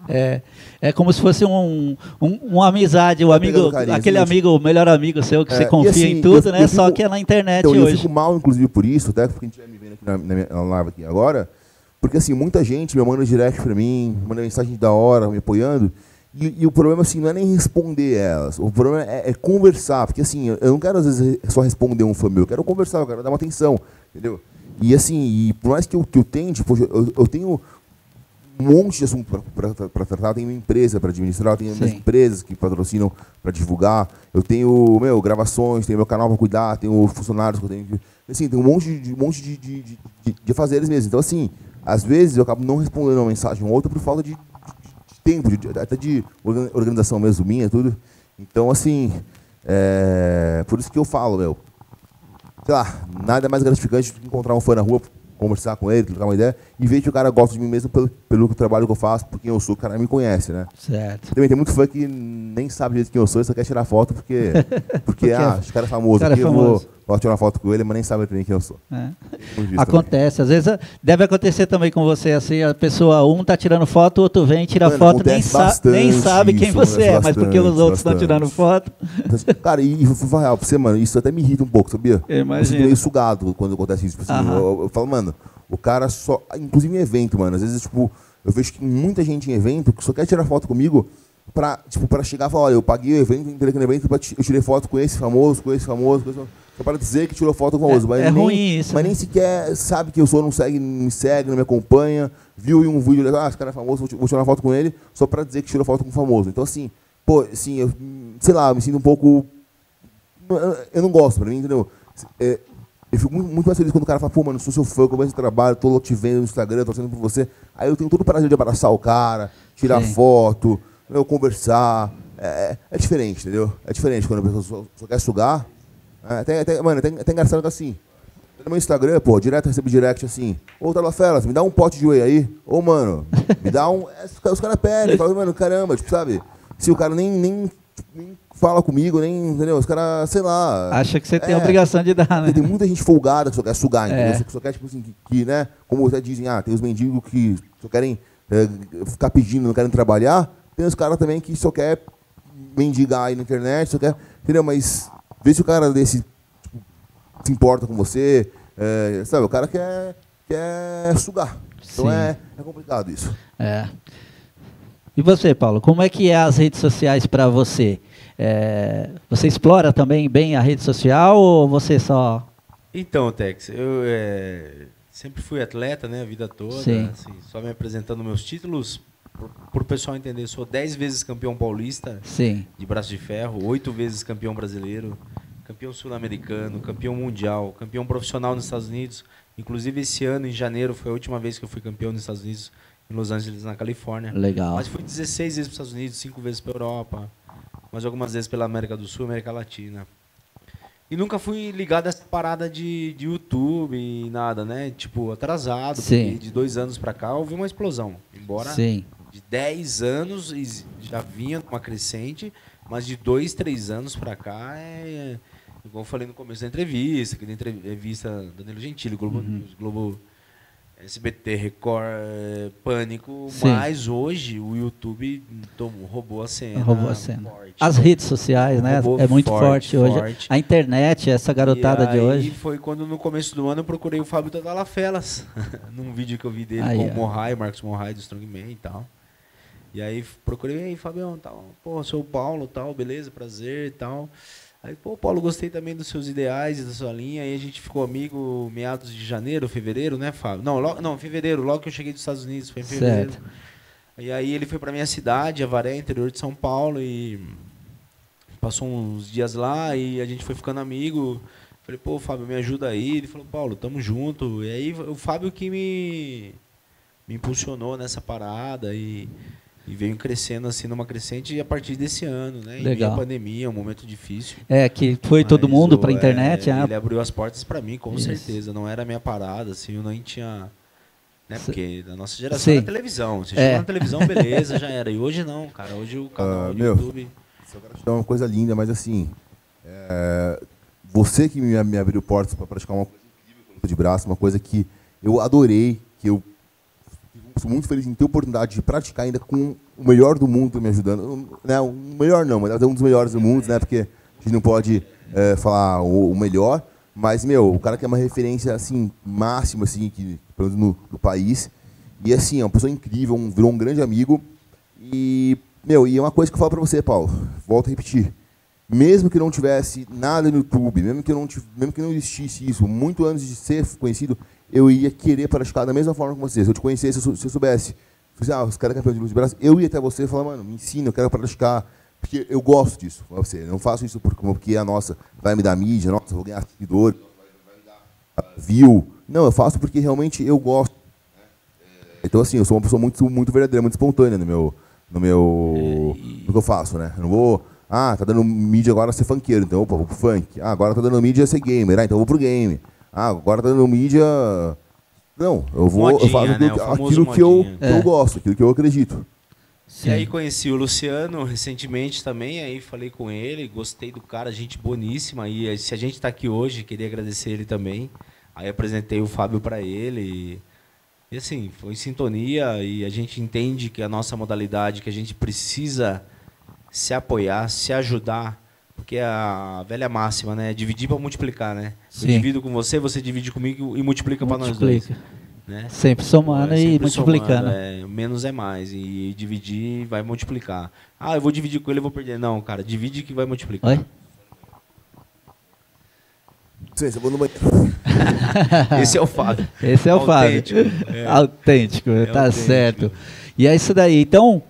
É como se fosse uma amizade, aquele amigo, o melhor amigo seu, que você confia assim, em tudo, né? Só que é na internet então, hoje. Eu fico mal, inclusive, por isso, até porque a gente vai me vendo aqui na live aqui agora, porque assim, muita gente me manda direct pra mim, manda mensagem da hora, me apoiando, e o problema assim, não é nem responder elas, o problema é conversar, porque assim, eu não quero às vezes só responder um fã meu, eu quero conversar, eu quero dar uma atenção, entendeu? E assim, por mais que eu tente, eu tenho um monte de assunto para tratar, eu tenho uma empresa para administrar, eu tenho minhas empresas que patrocinam para divulgar, eu tenho gravações, tenho meu canal para cuidar, tenho funcionários que eu tenho que... Assim, tem um monte de fazeres mesmo. Então, assim, às vezes eu acabo não respondendo uma mensagem ou outra por falta de tempo, até de organização mesmo minha, tudo. Então, assim, por isso que eu falo, sei lá, nada mais gratificante do que encontrar um fã na rua, conversar com ele, trocar uma ideia, e ver que o cara gosta de mim mesmo pelo trabalho que eu faço, por quem eu sou, o cara me conhece, né? Certo. Também tem muito fã que nem sabe direito quem eu sou e só quer tirar foto porque esse cara é famoso aqui, eu vou tirar uma foto com ele, mas nem sabe também quem eu sou. Acontece, também. Às vezes deve acontecer também com você, assim, a pessoa, tá tirando foto, o outro vem, tira foto, nem sabe quem você é, mas porque os outros estão tirando foto. Cara, e vou falar real pra você, mano, isso até me irrita um pouco, sabia? Eu sinto meio sugado quando acontece isso. Assim, eu falo, mano, o cara só, inclusive em evento, mano, às vezes, tipo, eu vejo que muita gente em evento que só quer tirar foto comigo pra chegar e falar, olha, eu paguei o evento, entrei no evento, eu tirei foto com esse famoso, só para dizer que tirou foto com o famoso. Mas ruim isso. Mas nem sequer sabe que eu sou, não me segue, não me acompanha, viu em um vídeo, esse cara é famoso, vou tirar uma foto com ele, só para dizer que tirou foto com o famoso. Então, assim, pô, assim, eu, sei lá, eu me sinto um pouco... Eu não gosto, pra mim, entendeu? Eu fico muito mais feliz quando o cara fala, pô, mano, sou seu fã, começo o trabalho, tô te vendo no Instagram, tô sendo por você. Aí eu tenho todo o prazer de abraçar o cara, tirar foto, conversar. É diferente, entendeu? É diferente quando a pessoa só quer sugar. Mano, até engraçado que assim, no meu Instagram, pô, direto eu recebo direct assim, ô, Talafelas, me dá um pote de whey aí. Ô, mano, me dá um... Os caras pedem, falam, mano, caramba, tipo, sabe? Se o cara nem fala comigo, nem, entendeu? Os caras, sei lá... Acha que você tem a obrigação de dar, né? Tem muita gente folgada que só quer sugar, entendeu? Só quer, tipo assim, que, né? Como até dizem, tem os mendigos que só querem ficar pedindo, não querem trabalhar. Tem os caras também que só quer mendigar aí na internet, só quer... Entendeu? Mas vê se o cara desse tipo, se importa com você, sabe? O cara quer sugar. Então é complicado isso. E você, Paulo, como é que é as redes sociais para você? Você explora também bem a rede social ou você só... Então, Tex, eu sempre fui atleta, né, a vida toda. Assim, só me apresentando meus títulos, para o pessoal entender, sou 10 vezes campeão paulista de braço de ferro, 8 vezes campeão brasileiro, campeão sul-americano, campeão mundial, campeão profissional nos Estados Unidos. Inclusive, esse ano, em janeiro, foi a última vez que eu fui campeão nos Estados Unidos, em Los Angeles, na Califórnia. Legal. Mas fui 16 vezes para os Estados Unidos, 5 vezes para a Europa, mas algumas vezes pela América do Sul, América Latina. E nunca fui ligado a essa parada de YouTube e nada, né? Tipo, atrasado. Porque de 2 anos para cá houve uma explosão. Embora de 10 anos já vinha uma crescente, mas de 2, 3 anos para cá igual eu falei no começo da entrevista, que da entrevista Danilo Gentili, Globo News, Globo... SBT, Record, Pânico, mas hoje o YouTube roubou a cena. Forte. As redes sociais, né? É muito forte hoje. A internet, essa garotada de hoje. E foi quando no começo do ano eu procurei o Fábio Talafelas, num vídeo que eu vi dele com o Morrai, Marcos Morrai do Strongman e tal. E aí procurei, aí, Fabião, tal, pô, sou o Paulo, tal, beleza, prazer e tal. Aí, pô, Paulo, gostei também dos seus ideais e da sua linha. Aí a gente ficou amigo meados de janeiro, fevereiro, né, Fábio? Não, fevereiro, logo que eu cheguei dos Estados Unidos, foi em fevereiro. E aí ele foi para minha cidade, Avaré, interior de São Paulo, e passou uns dias lá e a gente foi ficando amigo. Falei, pô, Fábio, me ajuda aí. Ele falou, Paulo, tamo junto. E aí o Fábio que me impulsionou nessa parada e veio crescendo assim numa crescente a partir desse ano, né? Legal. E veio a pandemia, um momento difícil. Que foi todo mundo para a internet. Ele abriu as portas para mim, com certeza. Não era a minha parada, assim, eu nem tinha... Né? Porque na nossa geração era televisão. Você chegou na televisão, beleza, já era. E hoje não, cara. Hoje o canal do YouTube... Eu quero te dar uma coisa linda, mas assim... você que me abriu portas para praticar uma coisa incrível de braço, uma coisa que eu adorei, que eu sou muito feliz em ter a oportunidade de praticar ainda com o melhor do mundo me ajudando. Né? O melhor não, mas é um dos melhores do mundo, né? Porque a gente não pode falar o melhor, mas, o cara que é uma referência, assim, máxima, assim, que, pelo menos no país, e, assim, é uma pessoa incrível, virou um grande amigo, e é uma coisa que eu falo para você, Paulo, volto a repetir, mesmo que não tivesse nada no YouTube, mesmo que não existisse isso, muito antes de ser conhecido, eu ia querer praticar da mesma forma que você. Se eu te conhecesse, se eu soubesse, esse cara é campeão de luta de braço, eu ia até você e falar, mano, me ensina, eu quero praticar, porque eu gosto disso. Eu não faço isso porque a nossa vai me dar mídia, nossa, vou ganhar seguidor, vai me dar view. Não, eu faço porque realmente eu gosto. Então, assim, eu sou uma pessoa muito, muito verdadeira, muito espontânea no que eu faço, né? Eu não vou... tá dando mídia agora ser funkeiro, então opa, vou pro funk. Agora tá dando mídia ser gamer, então eu vou pro game. Agora tá dando mídia... Não, eu faço aquilo que eu gosto, aquilo que eu acredito. Sim. E aí conheci o Luciano recentemente também, aí falei com ele, gostei do cara, gente boníssima. E se a gente está aqui hoje, queria agradecer ele também. Aí apresentei o Fábio para ele e assim, foi em sintonia e a gente entende que a nossa modalidade, que a gente precisa se apoiar, se ajudar, porque a velha máxima, né? Dividir para multiplicar, né? Eu divido com você, você divide comigo e multiplica para nós dois. Né? Sempre somando e multiplicando. Somando, menos é mais. E dividir vai multiplicar. Eu vou dividir com ele, eu vou perder. Não, cara, divide que vai multiplicar. Oi? Sim, eu vou no banheiro. Esse é o Fábio. Esse é o autêntico. Fábio. Autêntico, tá autêntico. Certo. E é isso daí.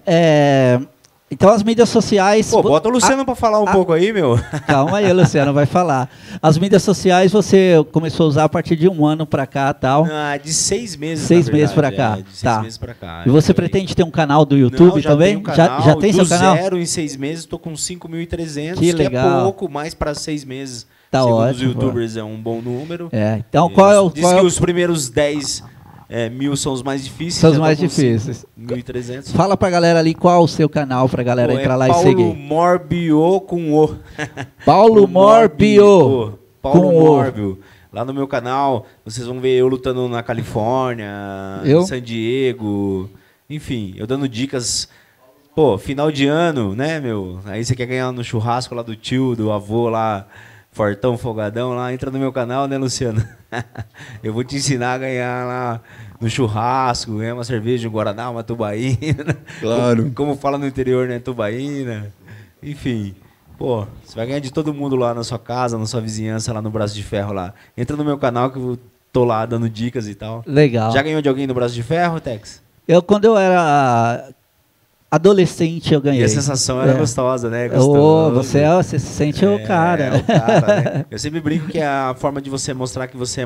Então, as mídias sociais... Pô, bota o Luciano para falar um pouco aí, meu. Calma aí, o Luciano vai falar. As mídias sociais você começou a usar a partir de 1 ano para cá, tal? De 6 meses, 6 meses para cá. De 6 meses para cá. E você pretende ter um canal do YouTube também? Tenho canal, já tem seu canal? Do 0 em 6 meses, estou com 5.300, que legal. É pouco, mas para 6 meses, tá segundo ótimo, os youtubers, é um bom número. Então, qual é o... Diz que os primeiros 10... 1.000 são os mais difíceis. São os mais difíceis. 1.300. Fala pra galera ali qual o seu canal, pra galera entrar lá e seguir. Paulo Morbio com O. Paulo Morbio. Paulo Morbio. Lá no meu canal, vocês vão ver eu lutando na Califórnia, em San Diego. Enfim, eu dando dicas. Pô, final de ano, né, meu? Aí você quer ganhar no churrasco lá do tio, do avô lá, fortão, folgadão lá, entra no meu canal, né, Luciano? Eu vou te ensinar a ganhar lá no churrasco, ganhar uma cerveja, um guaraná, uma tubaína. Claro. Como fala no interior, né, tubaína. Enfim, pô, você vai ganhar de todo mundo lá na sua casa, na sua vizinhança, lá no Braço de Ferro lá. Entra no meu canal que eu tô lá dando dicas e tal. Legal. Já ganhou de alguém no Braço de Ferro, Tex? Quando eu era... adolescente eu ganhei. E a sensação era gostosa, né? Você se sente o cara. O cara, né? Eu sempre brinco que é a forma de você mostrar que você é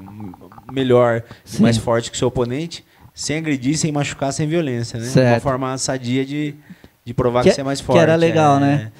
melhor, mais forte que o seu oponente, sem agredir, sem machucar, sem violência, né? Certo. Uma forma sadia de provar que você é mais forte. Que era legal, né?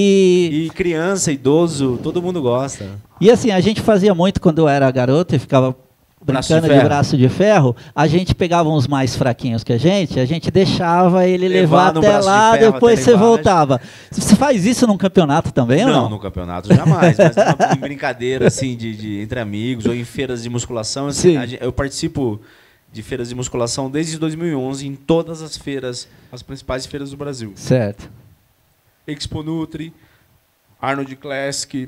E criança, idoso, todo mundo gosta. E assim, a gente fazia muito quando eu era garoto e ficava... brincando de braço de ferro, a gente pegava uns mais fraquinhos que a gente deixava ele levar até lá, depois você voltava. Você faz isso num campeonato também ou não? Não, no campeonato jamais, mas em brincadeira assim, entre amigos ou em feiras de musculação. Assim, eu participo de feiras de musculação desde 2011 em todas as feiras, as principais feiras do Brasil. Certo. Expo Nutri, Arnold Classic,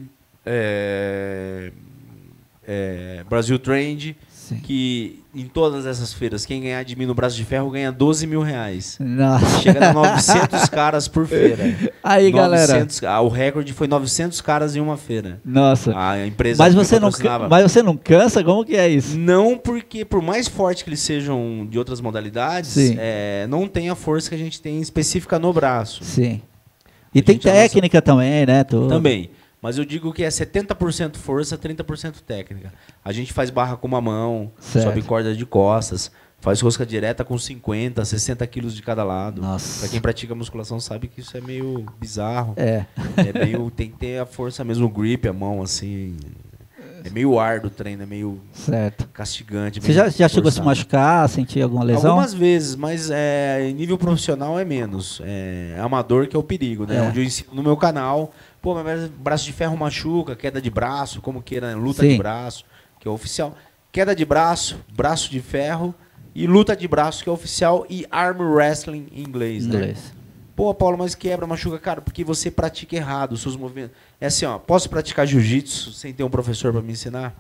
Brasil Trend, que em todas essas feiras, quem ganhar de mim no Braço de Ferro ganha 12 mil reais. Nossa. Chega a 900 caras por feira. Aí, 900, galera. O recorde foi 900 caras em uma feira. Nossa. A empresa mas você não cansa? Como que é isso? Não, porque por mais forte que eles sejam de outras modalidades, não tem a força que a gente tem específica no braço. Sim. E tem técnica também, né? Também. Mas eu digo que é 70% força, 30% técnica. A gente faz barra com uma mão, sobe corda de costas, faz rosca direta com 50, 60 quilos de cada lado. Para quem pratica musculação sabe que isso é meio bizarro. É meio, tem que ter a força mesmo, o grip, a mão, assim. É meio árduo o treino, é meio castigante. Você já chegou a se machucar, sentir alguma lesão? Algumas vezes, mas em nível profissional é menos. É amador que é o perigo, né? Onde eu ensino no meu canal, pô, mas braço de ferro machuca, queda de braço, como queira, luta de braço, que é oficial. Queda de braço, braço de ferro e luta de braço, que é oficial, e arm wrestling em inglês, né? Pô, Paulo, mas quebra, machuca, cara, porque você pratica errado os seus movimentos. É assim, ó, posso praticar jiu-jitsu sem ter um professor para me ensinar?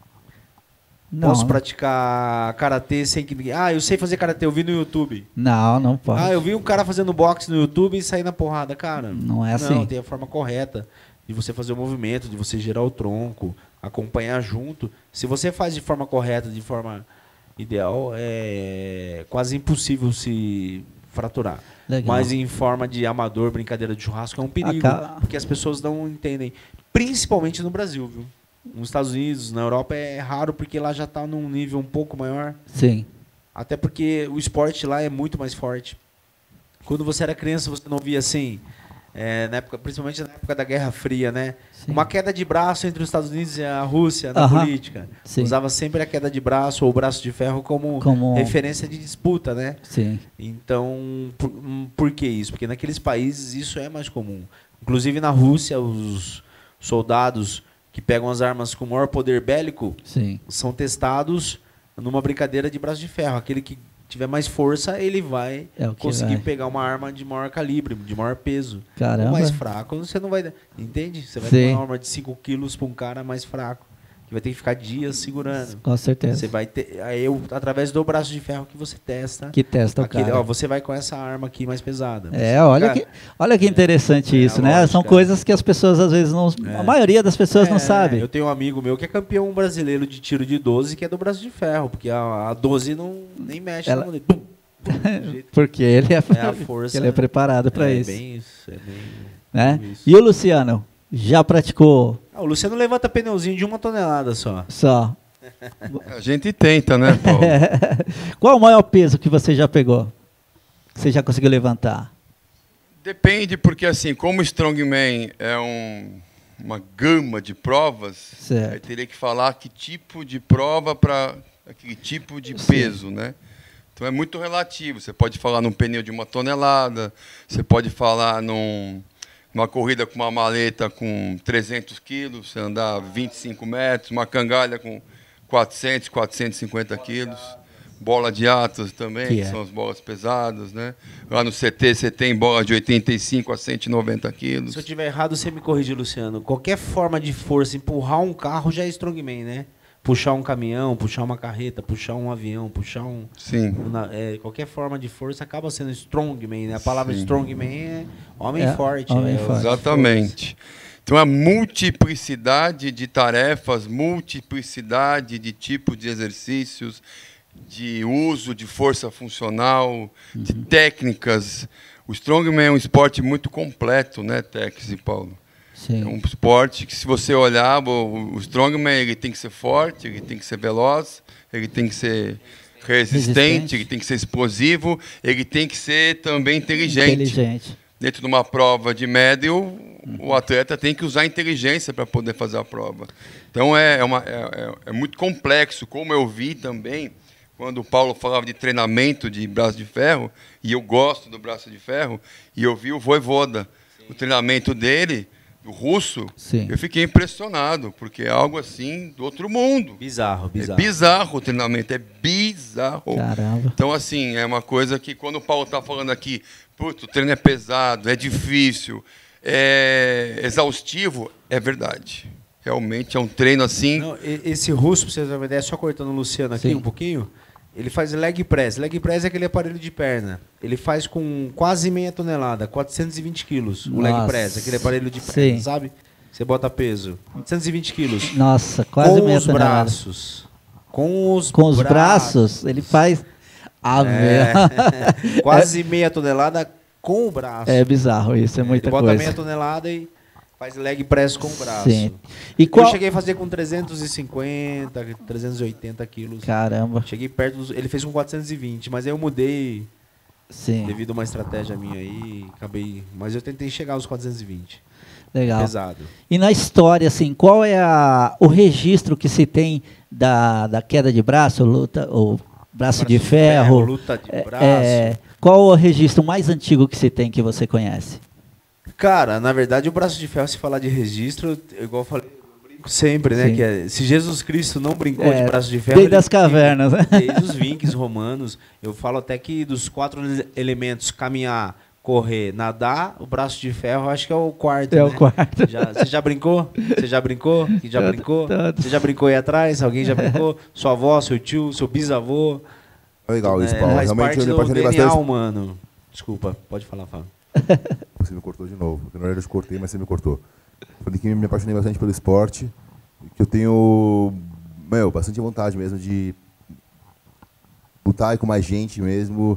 Não. Posso praticar karatê sem que ninguém... eu sei fazer karatê, eu vi no YouTube. Não pode. Eu vi um cara fazendo boxe no YouTube e sair na porrada, cara. Não é assim. Não, tem a forma correta de você fazer o movimento, de você girar o tronco, acompanhar junto. Se você faz de forma correta, de forma ideal, é quase impossível se fraturar. Legal. Mas em forma de amador, brincadeira de churrasco, é um perigo, porque as pessoas não entendem, principalmente no Brasil, viu? Nos Estados Unidos, na Europa é raro, porque lá já está num nível um pouco maior. Sim. Até porque o esporte lá é muito mais forte. Quando você era criança, você não via assim, na época, principalmente na época da Guerra Fria, né? Sim. Uma queda de braço entre os Estados Unidos e a Rússia na política. Sim. Usava sempre a queda de braço ou o braço de ferro como referência de disputa, né? Sim. Então, por que isso? Porque naqueles países isso é mais comum. Inclusive na Rússia, os soldados que pegam as armas com maior poder bélico são testados numa brincadeira de braço de ferro. Aquele que tiver mais força, ele vai conseguir pegar uma arma de maior calibre, de maior peso. Caramba. O mais fraco, você não vai... Entende? Você vai ter uma arma de 5 quilos para um cara mais fraco, que vai ter que ficar dias segurando. Com certeza. Você vai ter... Aí, através do braço de ferro que você testa... o cara. Você vai com essa arma aqui mais pesada. Olha que interessante isso, né? Lógico, são coisas que as pessoas, às vezes, não... A maioria das pessoas não sabe. Eu tenho um amigo meu que é campeão brasileiro de tiro de 12, que é do braço de ferro, porque a 12 nem mexe na mulher. Porque ele a força, ele é preparado para isso. Bem isso. É bem né? Isso. E o Luciano? Já praticou? O Luciano levanta pneuzinho de 1 tonelada só. A gente tenta, né, Paulo? Qual o maior peso que você já pegou? Que você já conseguiu levantar? Depende, porque assim, como o Strongman é uma gama de provas, aí teria que falar que tipo de prova para aquele tipo de peso, né? Então é muito relativo. Você pode falar num pneu de 1 tonelada, você pode falar numa corrida com uma maleta com 300 quilos, você andar 25 metros, uma cangalha com 400, 450 quilos. Bola de Atlas também, que são as bolas pesadas, né? Lá no CT você tem bola de 85 a 190 quilos. Se eu estiver errado, você me corrige, Luciano. Qualquer forma de força, empurrar um carro já é Strongman, né? Puxar um caminhão, puxar uma carreta, puxar um avião, puxar um... Sim. Qualquer forma de força acaba sendo Strongman, né? A palavra Strongman é homem forte. Exatamente. Então, a multiplicidade de tarefas, multiplicidade de tipos de exercícios, de uso de força funcional, de técnicas. O Strongman é um esporte muito completo, né, Tex e Paulo? Sim. É um esporte que, se você olhar, o Strongman ele tem que ser forte, ele tem que ser veloz, ele tem que ser resistente, ele tem que ser explosivo, ele tem que ser também inteligente. Dentro de uma prova de médio, o atleta tem que usar inteligência para poder fazer a prova. Então, é muito complexo, como eu vi também, quando o Paulo falava de treinamento de braço de ferro, e eu gosto do braço de ferro, e eu vi o Voivoda, o treinamento dele, do russo, eu fiquei impressionado, porque é algo assim do outro mundo. Bizarro. É bizarro o treinamento, é bizarro. Caramba. Então, assim, é uma coisa que quando o Paulo está falando aqui, o treino é pesado, é difícil, é exaustivo, é verdade. Realmente é um treino assim... Não, esse russo, pra você ter uma ideia, só cortando o Luciano aqui um pouquinho, ele faz leg press. Leg press é aquele aparelho de perna. Ele faz com quase meia tonelada, 420 quilos. O leg press, aquele aparelho de perna, sabe? Você bota peso. 420 quilos. Nossa, quase meia tonelada. Braços. Com os braços, ele faz... Quase meia tonelada com o braço. É bizarro isso, é muita coisa. Ele bota meia tonelada e Faz leg press com o braço. Sim. E qual... Eu cheguei a fazer com 350, 380 quilos. Caramba. Cheguei perto dos... Ele fez com 420, mas aí eu mudei. Sim. Devido a uma estratégia minha aí, acabei... Mas eu tentei chegar aos 420. Legal. Pesado. E na história, assim, qual é o registro que se tem da queda de braço, luta, ou braço de ferro? Luta de braço. Qual o registro mais antigo que se tem que você conhece? Cara, na verdade, o braço de ferro, se falar de registro, igual eu falei, eu brinco sempre, né? Que se Jesus Cristo não brincou de braço de ferro... Desde as cavernas, né? Desde os vikings romanos. Eu falo até que dos 4 elementos, caminhar, correr, nadar, o braço de ferro acho que é o quarto, o quarto. Você já brincou? Você já brincou? Você já brincou aí atrás? Alguém já brincou? Sua avó, seu tio, seu bisavô? Legal isso, Paulo. Faz Realmente parte eu me do apaixonei DNA bastante. humano. Desculpa, pode falar, Fábio. Você me cortou de novo. Na verdade eu te cortei, mas você me cortou. Falei que me apaixonei bastante pelo esporte. Que eu tenho, bastante vontade mesmo de lutar com mais gente mesmo.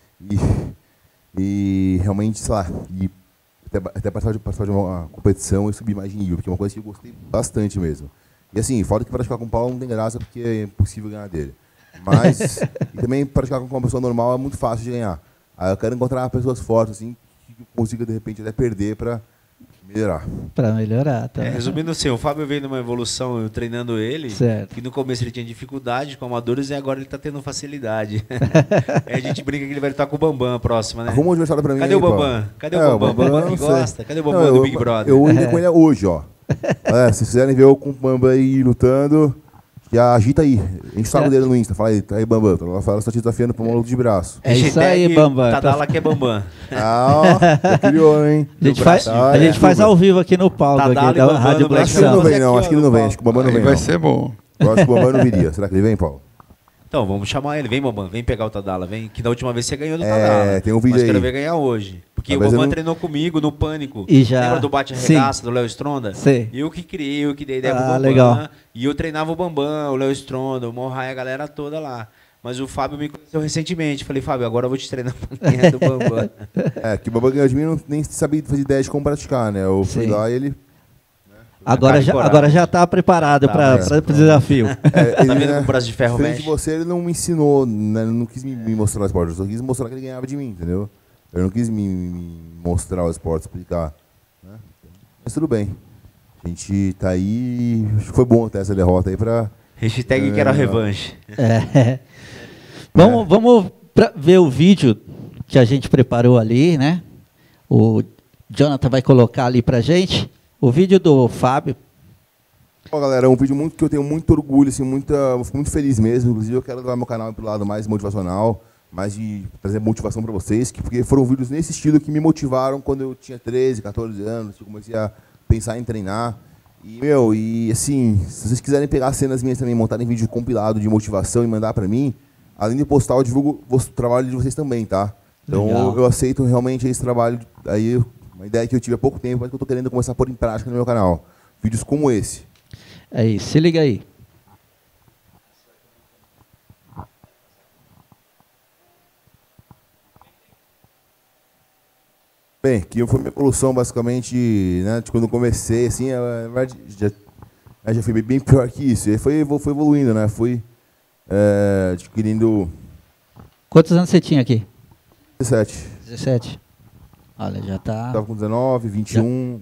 E realmente, sei lá, até participar de uma competição e subir mais de nível, porque é uma coisa que eu gostei bastante mesmo. E assim, fora que praticar com o Paulo não tem graça, porque é impossível ganhar dele. Mas, e também praticar com uma pessoa normal é muito fácil de ganhar. Aí eu quero encontrar pessoas fortes, assim, que consiga, de repente, até perder para melhorar. Para melhorar, tá. Resumindo assim, o Fábio veio numa evolução, eu treinando ele, certo. Que no começo ele tinha dificuldade com amadores e agora ele tá tendo facilidade. Aí a gente brinca que ele vai lutar com o Bambam a próxima, né? Arruma um adversário pra mim. Cadê aí, o Bambam? Cadê o Bambam? O Bambam que gosta? Cadê o Bambam do Big Brother? Eu indo com ele hoje, ó. Se vocês quiserem ver eu com o Bambam aí lutando, já agita aí. Enche o saco dele no Insta. Fala aí, Bambam. Fala, só te desafiando pra uma luta de braço. É isso aí, Bambam. Tadala que é Bambam. Já criou, hein? A gente faz ao vivo aqui no palco, aqui da Rádio Black Acho que ele não vem, não. Acho que ele não vem. Acho que o Bambam não vem, vai ser bom. Eu acho que o Bambam não viria. Será que ele vem, Paulo? Então, vamos chamar ele. Vem, Bambam. Vem pegar o Tadala. Vem, que da última vez você ganhou do Tadala. Tem um vídeo aí. aí. Mas quero ver ganhar hoje. Porque Talvez o Bambam treinou comigo no Pânico. E já... Lembra do bate-arregaça do Léo Stronda? Sim. Eu que criei, eu que dei ideia pro Bambam. Legal. E eu treinava o Bambam, o Léo Stronda, o Morrai, a galera toda lá. Mas o Fábio me conheceu recentemente. Falei, Fábio, agora eu vou te treinar pra ganhar do Bambam. Que o Bambam ganhou de mim, não nem sabia fazer ideia de como praticar, né? Eu fui lá e ele... Agora já está preparado para o desafio. Tá vendo com o braço de ferro mexe? De você, ele não me ensinou, né? Ele não quis me mostrar o esporte, eu só quis mostrar que ele ganhava de mim, entendeu? Eu não quis me mostrar o esporte, explicar. Né? Mas tudo bem. A gente tá aí, acho que foi bom ter essa derrota aí pra... Hashtag quero a revanche. Vamos ver o vídeo que a gente preparou ali, né? O Jonathan vai colocar ali pra gente. O vídeo do Fábio. Bom, galera, é um vídeo que eu tenho muito orgulho, assim, eu fico muito feliz mesmo. Inclusive, eu quero levar meu canal para o lado mais motivacional, mais de trazer motivação para vocês, porque foram vídeos nesse estilo que me motivaram quando eu tinha 13, 14 anos, eu comecei a pensar em treinar. E assim, se vocês quiserem pegar cenas minhas também, montarem vídeo compilado de motivação e mandar para mim, além de postar, eu divulgo o trabalho de vocês também, tá? Então, eu aceito realmente esse trabalho aí. Uma ideia que eu tive há pouco tempo, mas que eu estou querendo começar a pôr em prática no meu canal. Vídeos como esse. É isso, se liga aí. Bem, que foi minha evolução, basicamente, né, de quando eu comecei, assim, na verdade, já fui bem pior que isso. E foi evoluindo, né? Fui adquirindo... Quantos anos você tinha aqui? 17. 17. Olha, já tá... Estava com 19, 21...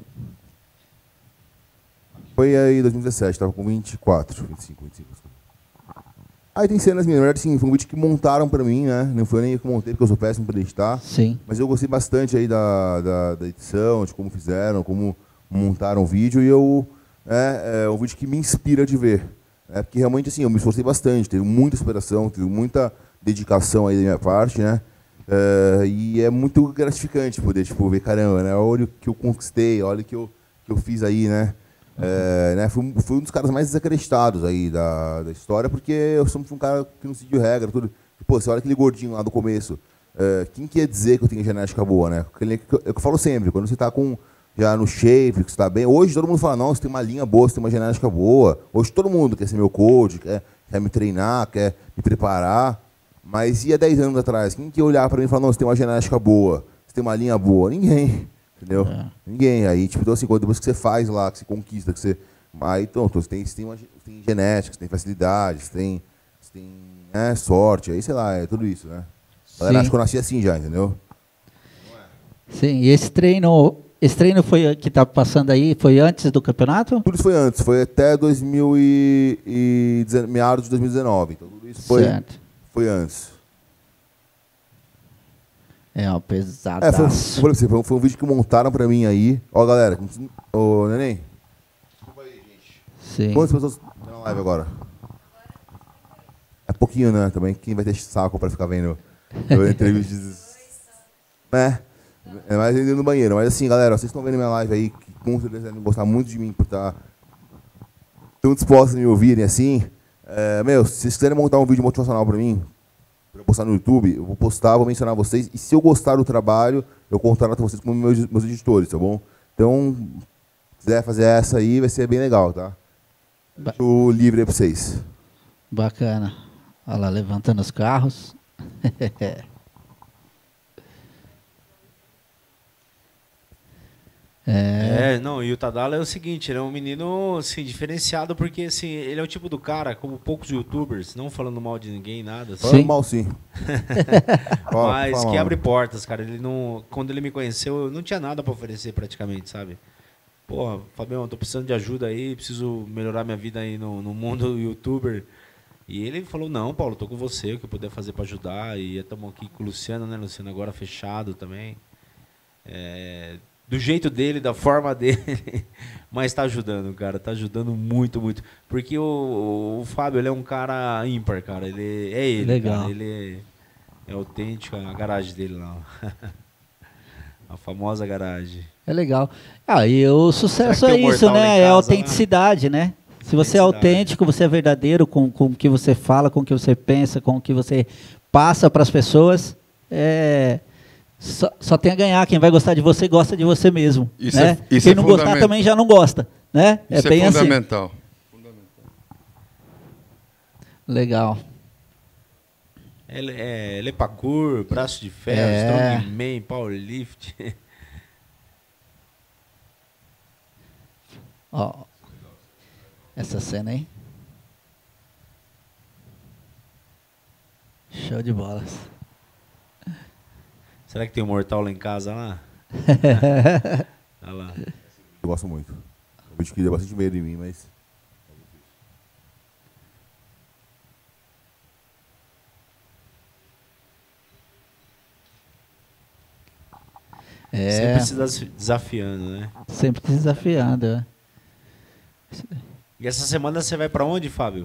Foi aí 2017, estava com 24, 25. Aí tem cenas minhas, na verdade, sim, foi um vídeo que montaram pra mim, né? Não foi nem eu que montei, porque eu sou péssimo pra editar. Sim. Mas eu gostei bastante aí da edição, de como fizeram, como montaram o vídeo, e é um vídeo que me inspira de ver. Porque realmente, assim, eu me esforcei bastante, teve muita superação, teve muita dedicação aí da minha parte, né? E é muito gratificante poder, tipo, ver, caramba, né? Olha o que eu conquistei, olha o que eu fiz aí, né? Fui um dos caras mais desacreditados aí da história, porque eu sou um cara que não seguiu regra, tudo. Pô, você olha aquele gordinho lá do começo, quem quer dizer que eu tenho genética boa, né? É o que eu falo sempre, quando você tá já no shape, que você tá bem, hoje todo mundo fala, não, você tem uma linha boa, você tem uma genética boa, hoje todo mundo quer ser meu coach, quer me treinar, quer me preparar, mas e há 10 anos atrás, quem que ia olhar pra mim e falar, não, você tem uma genética boa, você tem uma linha boa? Ninguém. Entendeu? Ninguém. Aí, tipo, então, assim, depois que você faz lá, que você conquista, que você... Aí, então, você tem genética, você tem facilidade, você tem sorte, aí, sei lá, é tudo isso, né? A galera acha que eu nasci assim já, entendeu? Sim, e esse treino foi que tá passando aí, foi antes do campeonato? Tudo isso foi antes, foi até meados de 2019. Então tudo isso foi antes. É, um pesadaço. Foi um vídeo que montaram pra mim aí. Ó, galera, ô, Neném. Desculpa aí, gente. Sim. Quantas pessoas estão na live agora? É pouquinho, né? Também, quem vai ter saco pra ficar vendo entrevistas? É mais ainda no banheiro. Mas assim, galera, vocês estão vendo minha live aí, que com certeza devem gostar muito de mim por estar tão dispostos a me ouvirem assim. Se vocês quiserem montar um vídeo motivacional pra mim, pra postar no YouTube, eu vou postar, vou mencionar vocês. E se eu gostar do trabalho, eu contrato vocês como meus editores, tá bom? Então, se quiser fazer essa aí, vai ser bem legal, tá? Deixo livre aí pra vocês. Bacana. Olha lá, levantando os carros. E o Tadala é o seguinte, ele é um menino assim, diferenciado, porque assim, ele é o tipo do cara, como poucos youtubers, não falando mal de ninguém, nada. Assim. Falando mal, sim. Mas que abre portas, cara. Ele não, quando ele me conheceu, eu não tinha nada pra oferecer praticamente, sabe? Porra, Fabião, tô precisando de ajuda aí, preciso melhorar minha vida aí no mundo youtuber. E ele falou, não, Paulo, tô com você, o que eu puder fazer pra ajudar. E estamos aqui com o Luciano, né? Luciano agora fechado também. Do jeito dele, da forma dele, mas tá ajudando, cara, tá ajudando muito, muito. Porque o Fábio, ele é um cara ímpar, cara, ele legal. Cara, ele é autêntico, a garagem dele lá, a famosa garagem. É legal. E o sucesso é isso, né? É a autenticidade, né? Se você é autêntico, você é verdadeiro com o que você fala, com o que você pensa, com o que você passa para as pessoas, Só tem a ganhar. Quem vai gostar de você, gosta de você mesmo. Isso né? Isso Quem não gostar também já não gosta. Né? Isso bem fundamental. Assim. Legal. Ele é parkour, braço de ferro, strongman, powerlift. Ó, essa cena aí. Show de bolas. Será que tem um mortal lá em casa lá? Olha lá. Eu gosto muito. O vídeo que deu bastante medo em mim, mas... Sempre se desafiando, né? Sempre se desafiando, E essa semana você vai pra onde, Fábio?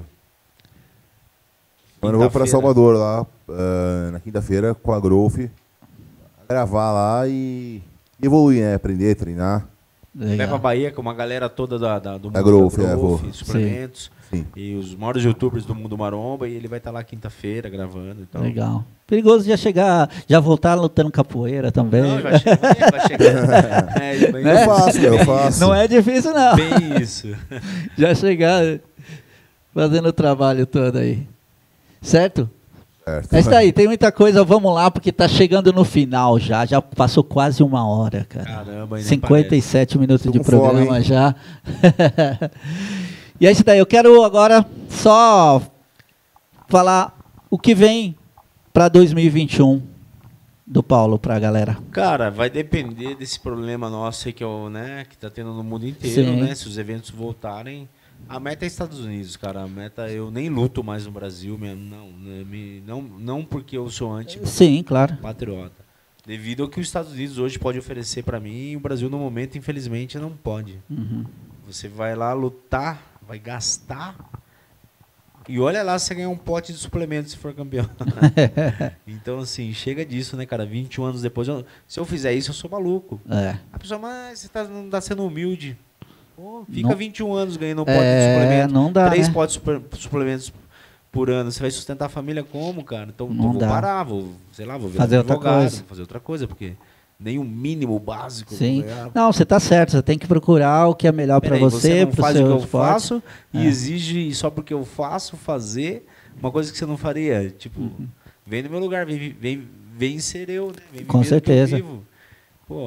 Eu vou para Salvador lá, na quinta-feira, com a Growth. Gravar lá e evoluir, né? Aprender, treinar. Vai pra Bahia com uma galera toda do mundo da Growth, suplementos. Sim. E os maiores youtubers do mundo maromba, e ele vai estar lá quinta-feira gravando. Então. Legal. Perigoso já voltar lutando capoeira também. Não, vai chegar. Eu faço. Não é difícil, não. Bem isso. Já chegar fazendo o trabalho todo aí. Certo? É isso aí, tem muita coisa, vamos lá, porque tá chegando no final já passou quase 1 hora, cara. Caramba, 57 minutos de programa fome, já. E é isso daí, eu quero agora só falar o que vem para 2021 do Paulo pra galera. Cara, vai depender desse problema nosso aí que tá tendo no mundo inteiro, né? Se os eventos voltarem. A meta é Estados Unidos, cara. A meta, eu nem luto mais no Brasil mesmo. Não porque eu sou anti-patriota. Devido ao que os Estados Unidos hoje pode oferecer para mim, e o Brasil no momento, infelizmente, não pode. Você vai lá lutar, vai gastar, e olha lá se você ganhar um pote de suplementos se for campeão. Então, assim, chega disso, né, cara? 21 anos depois, se eu fizer isso, eu sou maluco. A pessoa, mas você não tá sendo humilde. Fica 21 anos ganhando um pote de suplemento. Não dá, 3 potes de suplementos por ano. Você vai sustentar a família como, cara? Então vou parar, vou virar fazer advogado, vou fazer outra coisa, porque nem o mínimo básico. Sim. Não, você tá certo, você tem que procurar o que é melhor para você. Você não faz o que eu faço e exige só porque eu faço fazer uma coisa que você não faria. Tipo, vem no meu lugar, vem ser eu, né? Vem com certeza. Pô,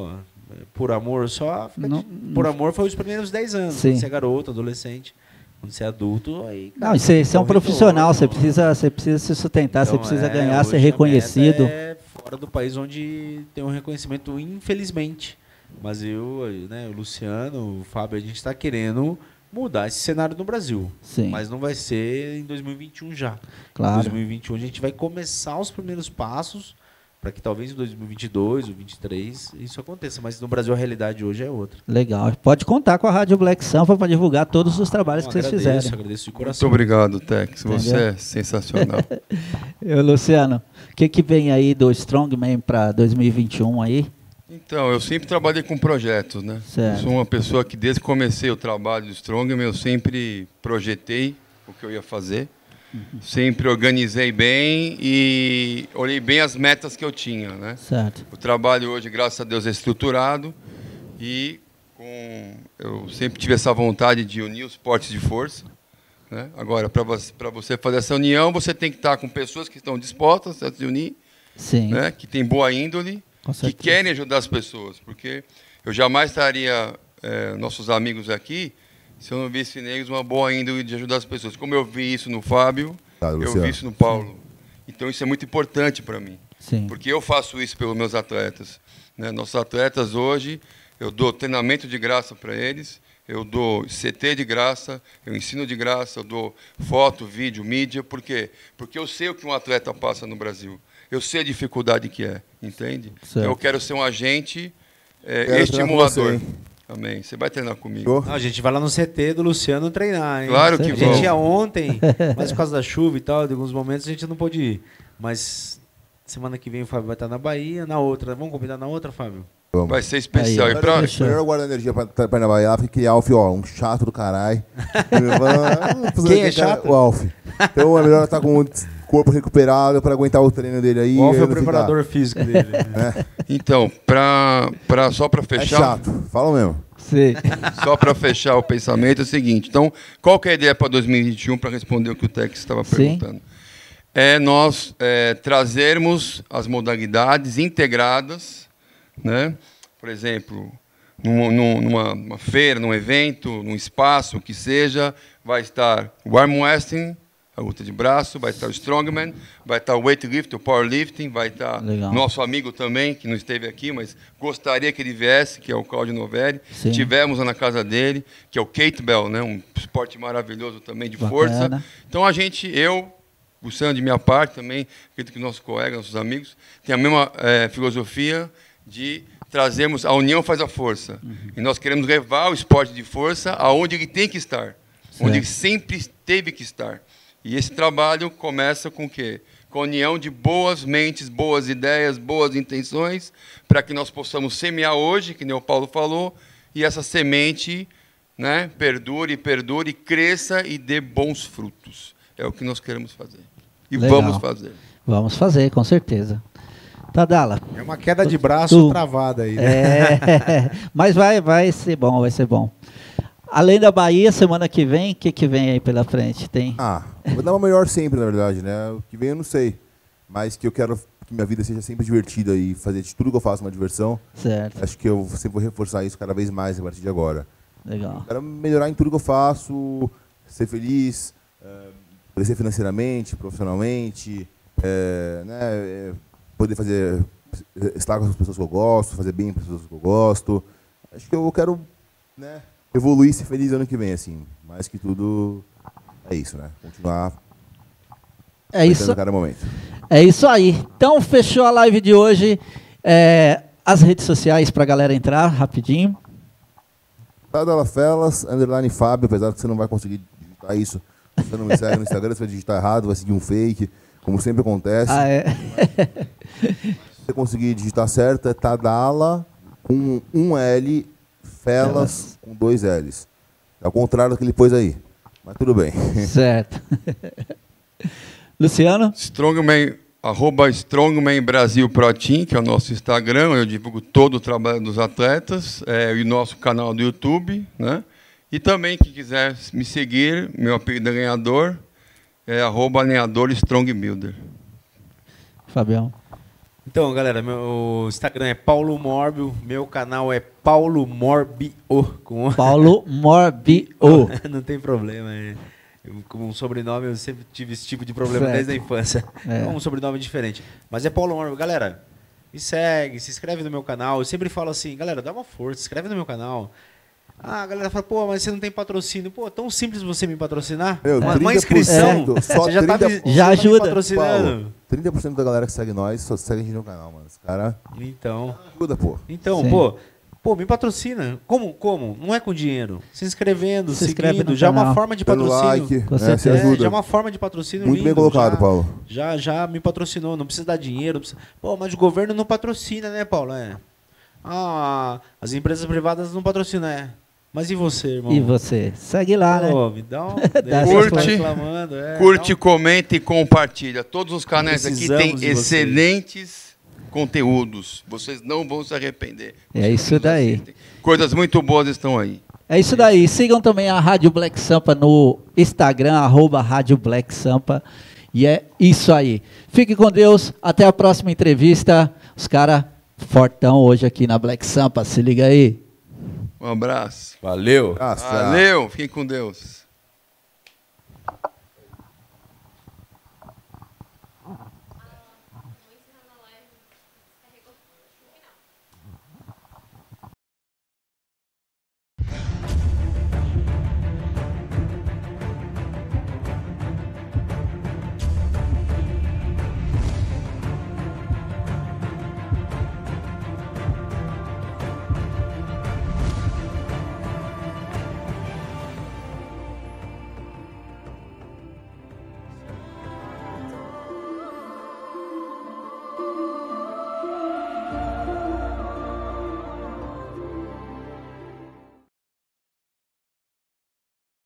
por amor só. Por amor foi os primeiros 10 anos. Sim. Quando você é garoto, adolescente. Quando você é adulto, aí... Não, você é um profissional, você precisa se sustentar, então, você precisa ganhar, ser reconhecido. É fora do país onde tem um reconhecimento, infelizmente. Mas eu, né, o Luciano, o Fábio, a gente está querendo mudar esse cenário no Brasil. Sim. Mas não vai ser em 2021 já. Claro. Em 2021 a gente vai começar os primeiros passos para que talvez em 2022 ou 2023 isso aconteça. Mas no Brasil a realidade hoje é outra. Legal. Pode contar com a Rádio Black Sampa para divulgar todos os trabalhos que vocês fizerem. Agradeço de coração. Muito obrigado, Tex. Você é sensacional. Luciano, o que vem aí do Strongman para 2021 aí? Então, eu sempre trabalhei com projetos, né? Certo. Eu sou uma pessoa que desde que comecei o trabalho do Strongman, eu sempre projetei o que eu ia fazer. Sempre organizei bem e olhei bem as metas que eu tinha, né? Certo. O trabalho hoje, graças a Deus, é estruturado e eu sempre tive essa vontade de unir os esportes de força, né? Agora, para você fazer essa união, você tem que estar com pessoas que estão dispostas a se unir, sim, né? Que têm boa índole, que querem ajudar as pessoas, porque eu jamais estaria nossos amigos aqui se eu não visse neles uma boa índole de ajudar as pessoas. Como eu vi isso no Fábio, eu vi isso no Paulo. Sim. Então, isso é muito importante para mim. Sim. Porque eu faço isso pelos meus atletas, né? Nossos atletas hoje, eu dou treinamento de graça para eles, eu dou CT de graça, eu ensino de graça, eu dou foto, vídeo, mídia. Por quê? Porque eu sei o que um atleta passa no Brasil. Eu sei a dificuldade que é, entende? Então, eu quero ser um agente estimulador. Amém. Você vai treinar comigo. Não, a gente vai lá no CT do Luciano treinar, hein? Claro que vamos. A gente ia ontem, mas por causa da chuva e tal, de alguns momentos a gente não pôde ir. Mas semana que vem o Fábio vai estar na Bahia, na outra. Vamos combinar na outra, Fábio? Vamos. Vai ser especial. Aí, melhor guardar energia pra ir na Bahia, porque aquele Alf, ó, um chato do caralho. Quem é chato? O Alf. Então é melhor estar com o corpo recuperado para aguentar o treino dele aí. O Alf é o preparador físico dele. Né? Então, só para fechar... É chato, fala mesmo. Sim. Só para fechar o pensamento é o seguinte. Então, qual que é a ideia para 2021, para responder o que o Tex estava perguntando? É nós trazermos as modalidades integradas, né? Por exemplo, numa feira, num evento, num espaço, o que seja, vai estar o arm wrestling, a luta de braço, vai estar o strongman, vai estar o weightlifting, o powerlifting, vai estar nosso amigo também, que não esteve aqui, mas gostaria que ele viesse, que é o Claudio Novelli. Sim. Tivemos na casa dele, que é o kettlebell, né? Um esporte maravilhoso também de força. Então, eu, Luciano, de minha parte também, acredito que nossos colegas, nossos amigos, tem a mesma filosofia de trazermos a união faz a força. E nós queremos levar o esporte de força aonde ele tem que estar, onde ele sempre teve que estar. E esse trabalho começa com o quê? Com a união de boas mentes, boas ideias, boas intenções, para que nós possamos semear hoje, que nem o Paulo falou, e essa semente, né, perdure, cresça e dê bons frutos. É o que nós queremos fazer. E vamos fazer. Vamos fazer, com certeza. Tadala. É uma queda de braço travada aí, né? Mas vai ser bom, vai ser bom. Além da Bahia, semana que vem, o que vem aí pela frente? Tem? Vou dar uma melhor sempre, na verdade, né? O que vem eu não sei. Mas que eu quero que minha vida seja sempre divertida e fazer de tudo que eu faço uma diversão. Certo. Acho que eu sempre vou reforçar isso cada vez mais a partir de agora. Legal. Quero melhorar em tudo que eu faço, ser feliz, crescer financeiramente, profissionalmente, né? Poder estar com as pessoas que eu gosto, fazer bem para as pessoas que eu gosto. Acho que eu quero, né, evoluir e ser feliz ano que vem, assim. Mais que tudo, é isso, né? Continuar isso, a cada momento. É isso aí. Então, fechou a live de hoje. As redes sociais para a galera entrar, rapidinho. Tadala Fellas, _ Fábio, apesar que você não vai conseguir digitar isso. Se você não me segue no Instagram, você vai digitar errado, vai seguir um fake, como sempre acontece. Se você conseguir digitar certo, é Tadala com um L, Fellas com 2 L's. É ao contrário do que ele pôs aí. Mas tudo bem. Certo. Luciano? Strongman, @Strongman Brasil Pro Team, que é o nosso Instagram, eu divulgo todo o trabalho dos atletas, e o nosso canal do YouTube, né? E também, quem quiser me seguir, meu apelido é Lenhador, é @Lenhador Strong Builder. Fabião. Então, galera, meu Instagram é Paulo Morbio, meu canal é Paulo Morbio. Paulo Morbio. Não tem problema, com um sobrenome, eu sempre tive esse tipo de problema desde a infância. É um sobrenome diferente. Mas é Paulo Morbio. Galera, me segue, se inscreve no meu canal. Eu sempre falo assim, galera, dá uma força, se inscreve no meu canal. A galera fala, pô, mas você não tem patrocínio. Pô, tão simples você me patrocinar. Uma inscrição, você já ajuda. Patrocinando. 30% da galera que segue nós só segue a gente no canal, mano. Esse cara ajuda, pô. Então, pô, me patrocina. Como? Não é com dinheiro. Se inscrevendo, seguindo, já é uma forma de patrocínio. Like, já é uma forma de patrocínio muito lindo. Bem colocado, Paulo. Já me patrocinou, não precisa dar dinheiro. Pô, mas o governo não patrocina, né, Paulo? As empresas privadas não patrocinam, Mas e você, irmão? E você? Segue lá, né? Me dá um... Curte, comenta e compartilha. Todos os canais aqui têm excelentes conteúdos. Vocês não vão se arrepender. É isso daí. Assistem. Coisas muito boas estão aí. É isso daí. Sigam também a Rádio Black Sampa no Instagram, @Rádio Black Sampa. E é isso aí. Fique com Deus. Até a próxima entrevista. Os caras fortão hoje aqui na Black Sampa. Se liga aí. Um abraço. Valeu. Valeu. Fiquem com Deus.